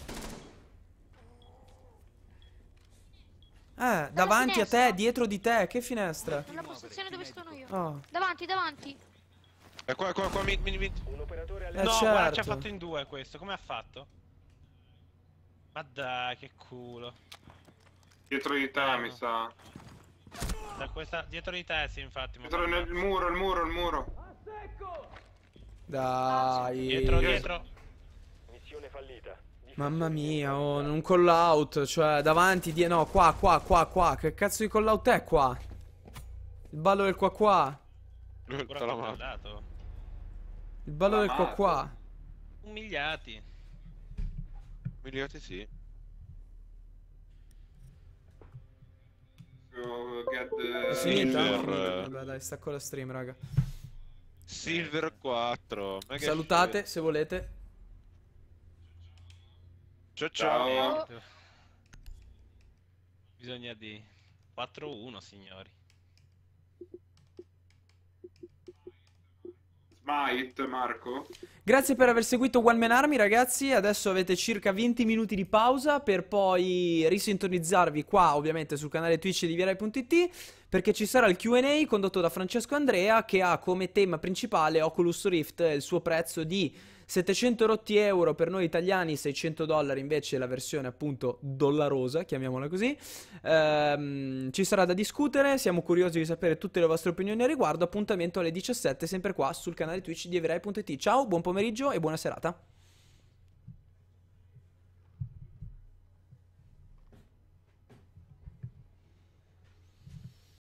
Eh, davanti a te, finestra. dietro di te. Che finestra? Nella posizione dove sono io. Oh. Davanti, davanti. E qua, qua, qua, mi, mi, mi... Un operatore Eh, alleato. No, guarda, ci ha certo. fatto in due questo. Come ha fatto? Ma dai, che culo. Dietro di te, mi sa. Da questa. Dietro di te, sì, infatti. ma- Dietro nel muro, il muro, il muro. Dai. Dietro, dietro. Missione fallita. Mamma mia, oh, un call out, cioè davanti, di... no, qua, qua, qua, qua. Che cazzo di call out è qua? Il ballo del qua qua. Lui Pure te la ha mano. controllato. Il ballo del qua L'ha qua. Umiliati. Miliardi sì. So, get È the... finita? Silver. Vabbè, dai, stacco la stream, raga. Silver quattro. Mega Salutate shit. se volete. Ciao ciao. Ciao. Oh. Bisogna di quattro uno, signori. Smite, Marco. Grazie per aver seguito One Man Army, ragazzi. Adesso avete circa venti minuti di pausa per poi risintonizzarvi qua, ovviamente, sul canale Twitch di Virai punto it, perché ci sarà il Q and A condotto da Francesco Andrea, che ha come tema principale Oculus Rift e il suo prezzo di settecento rotti euro per noi italiani, seicento dollari invece la versione appunto dollarosa, chiamiamola così. Ehm, ci sarà da discutere, siamo curiosi di sapere tutte le vostre opinioni a riguardo. Appuntamento alle diciassette sempre qua sul canale Twitch di Everai punto it. Ciao, buon pomeriggio e buona serata.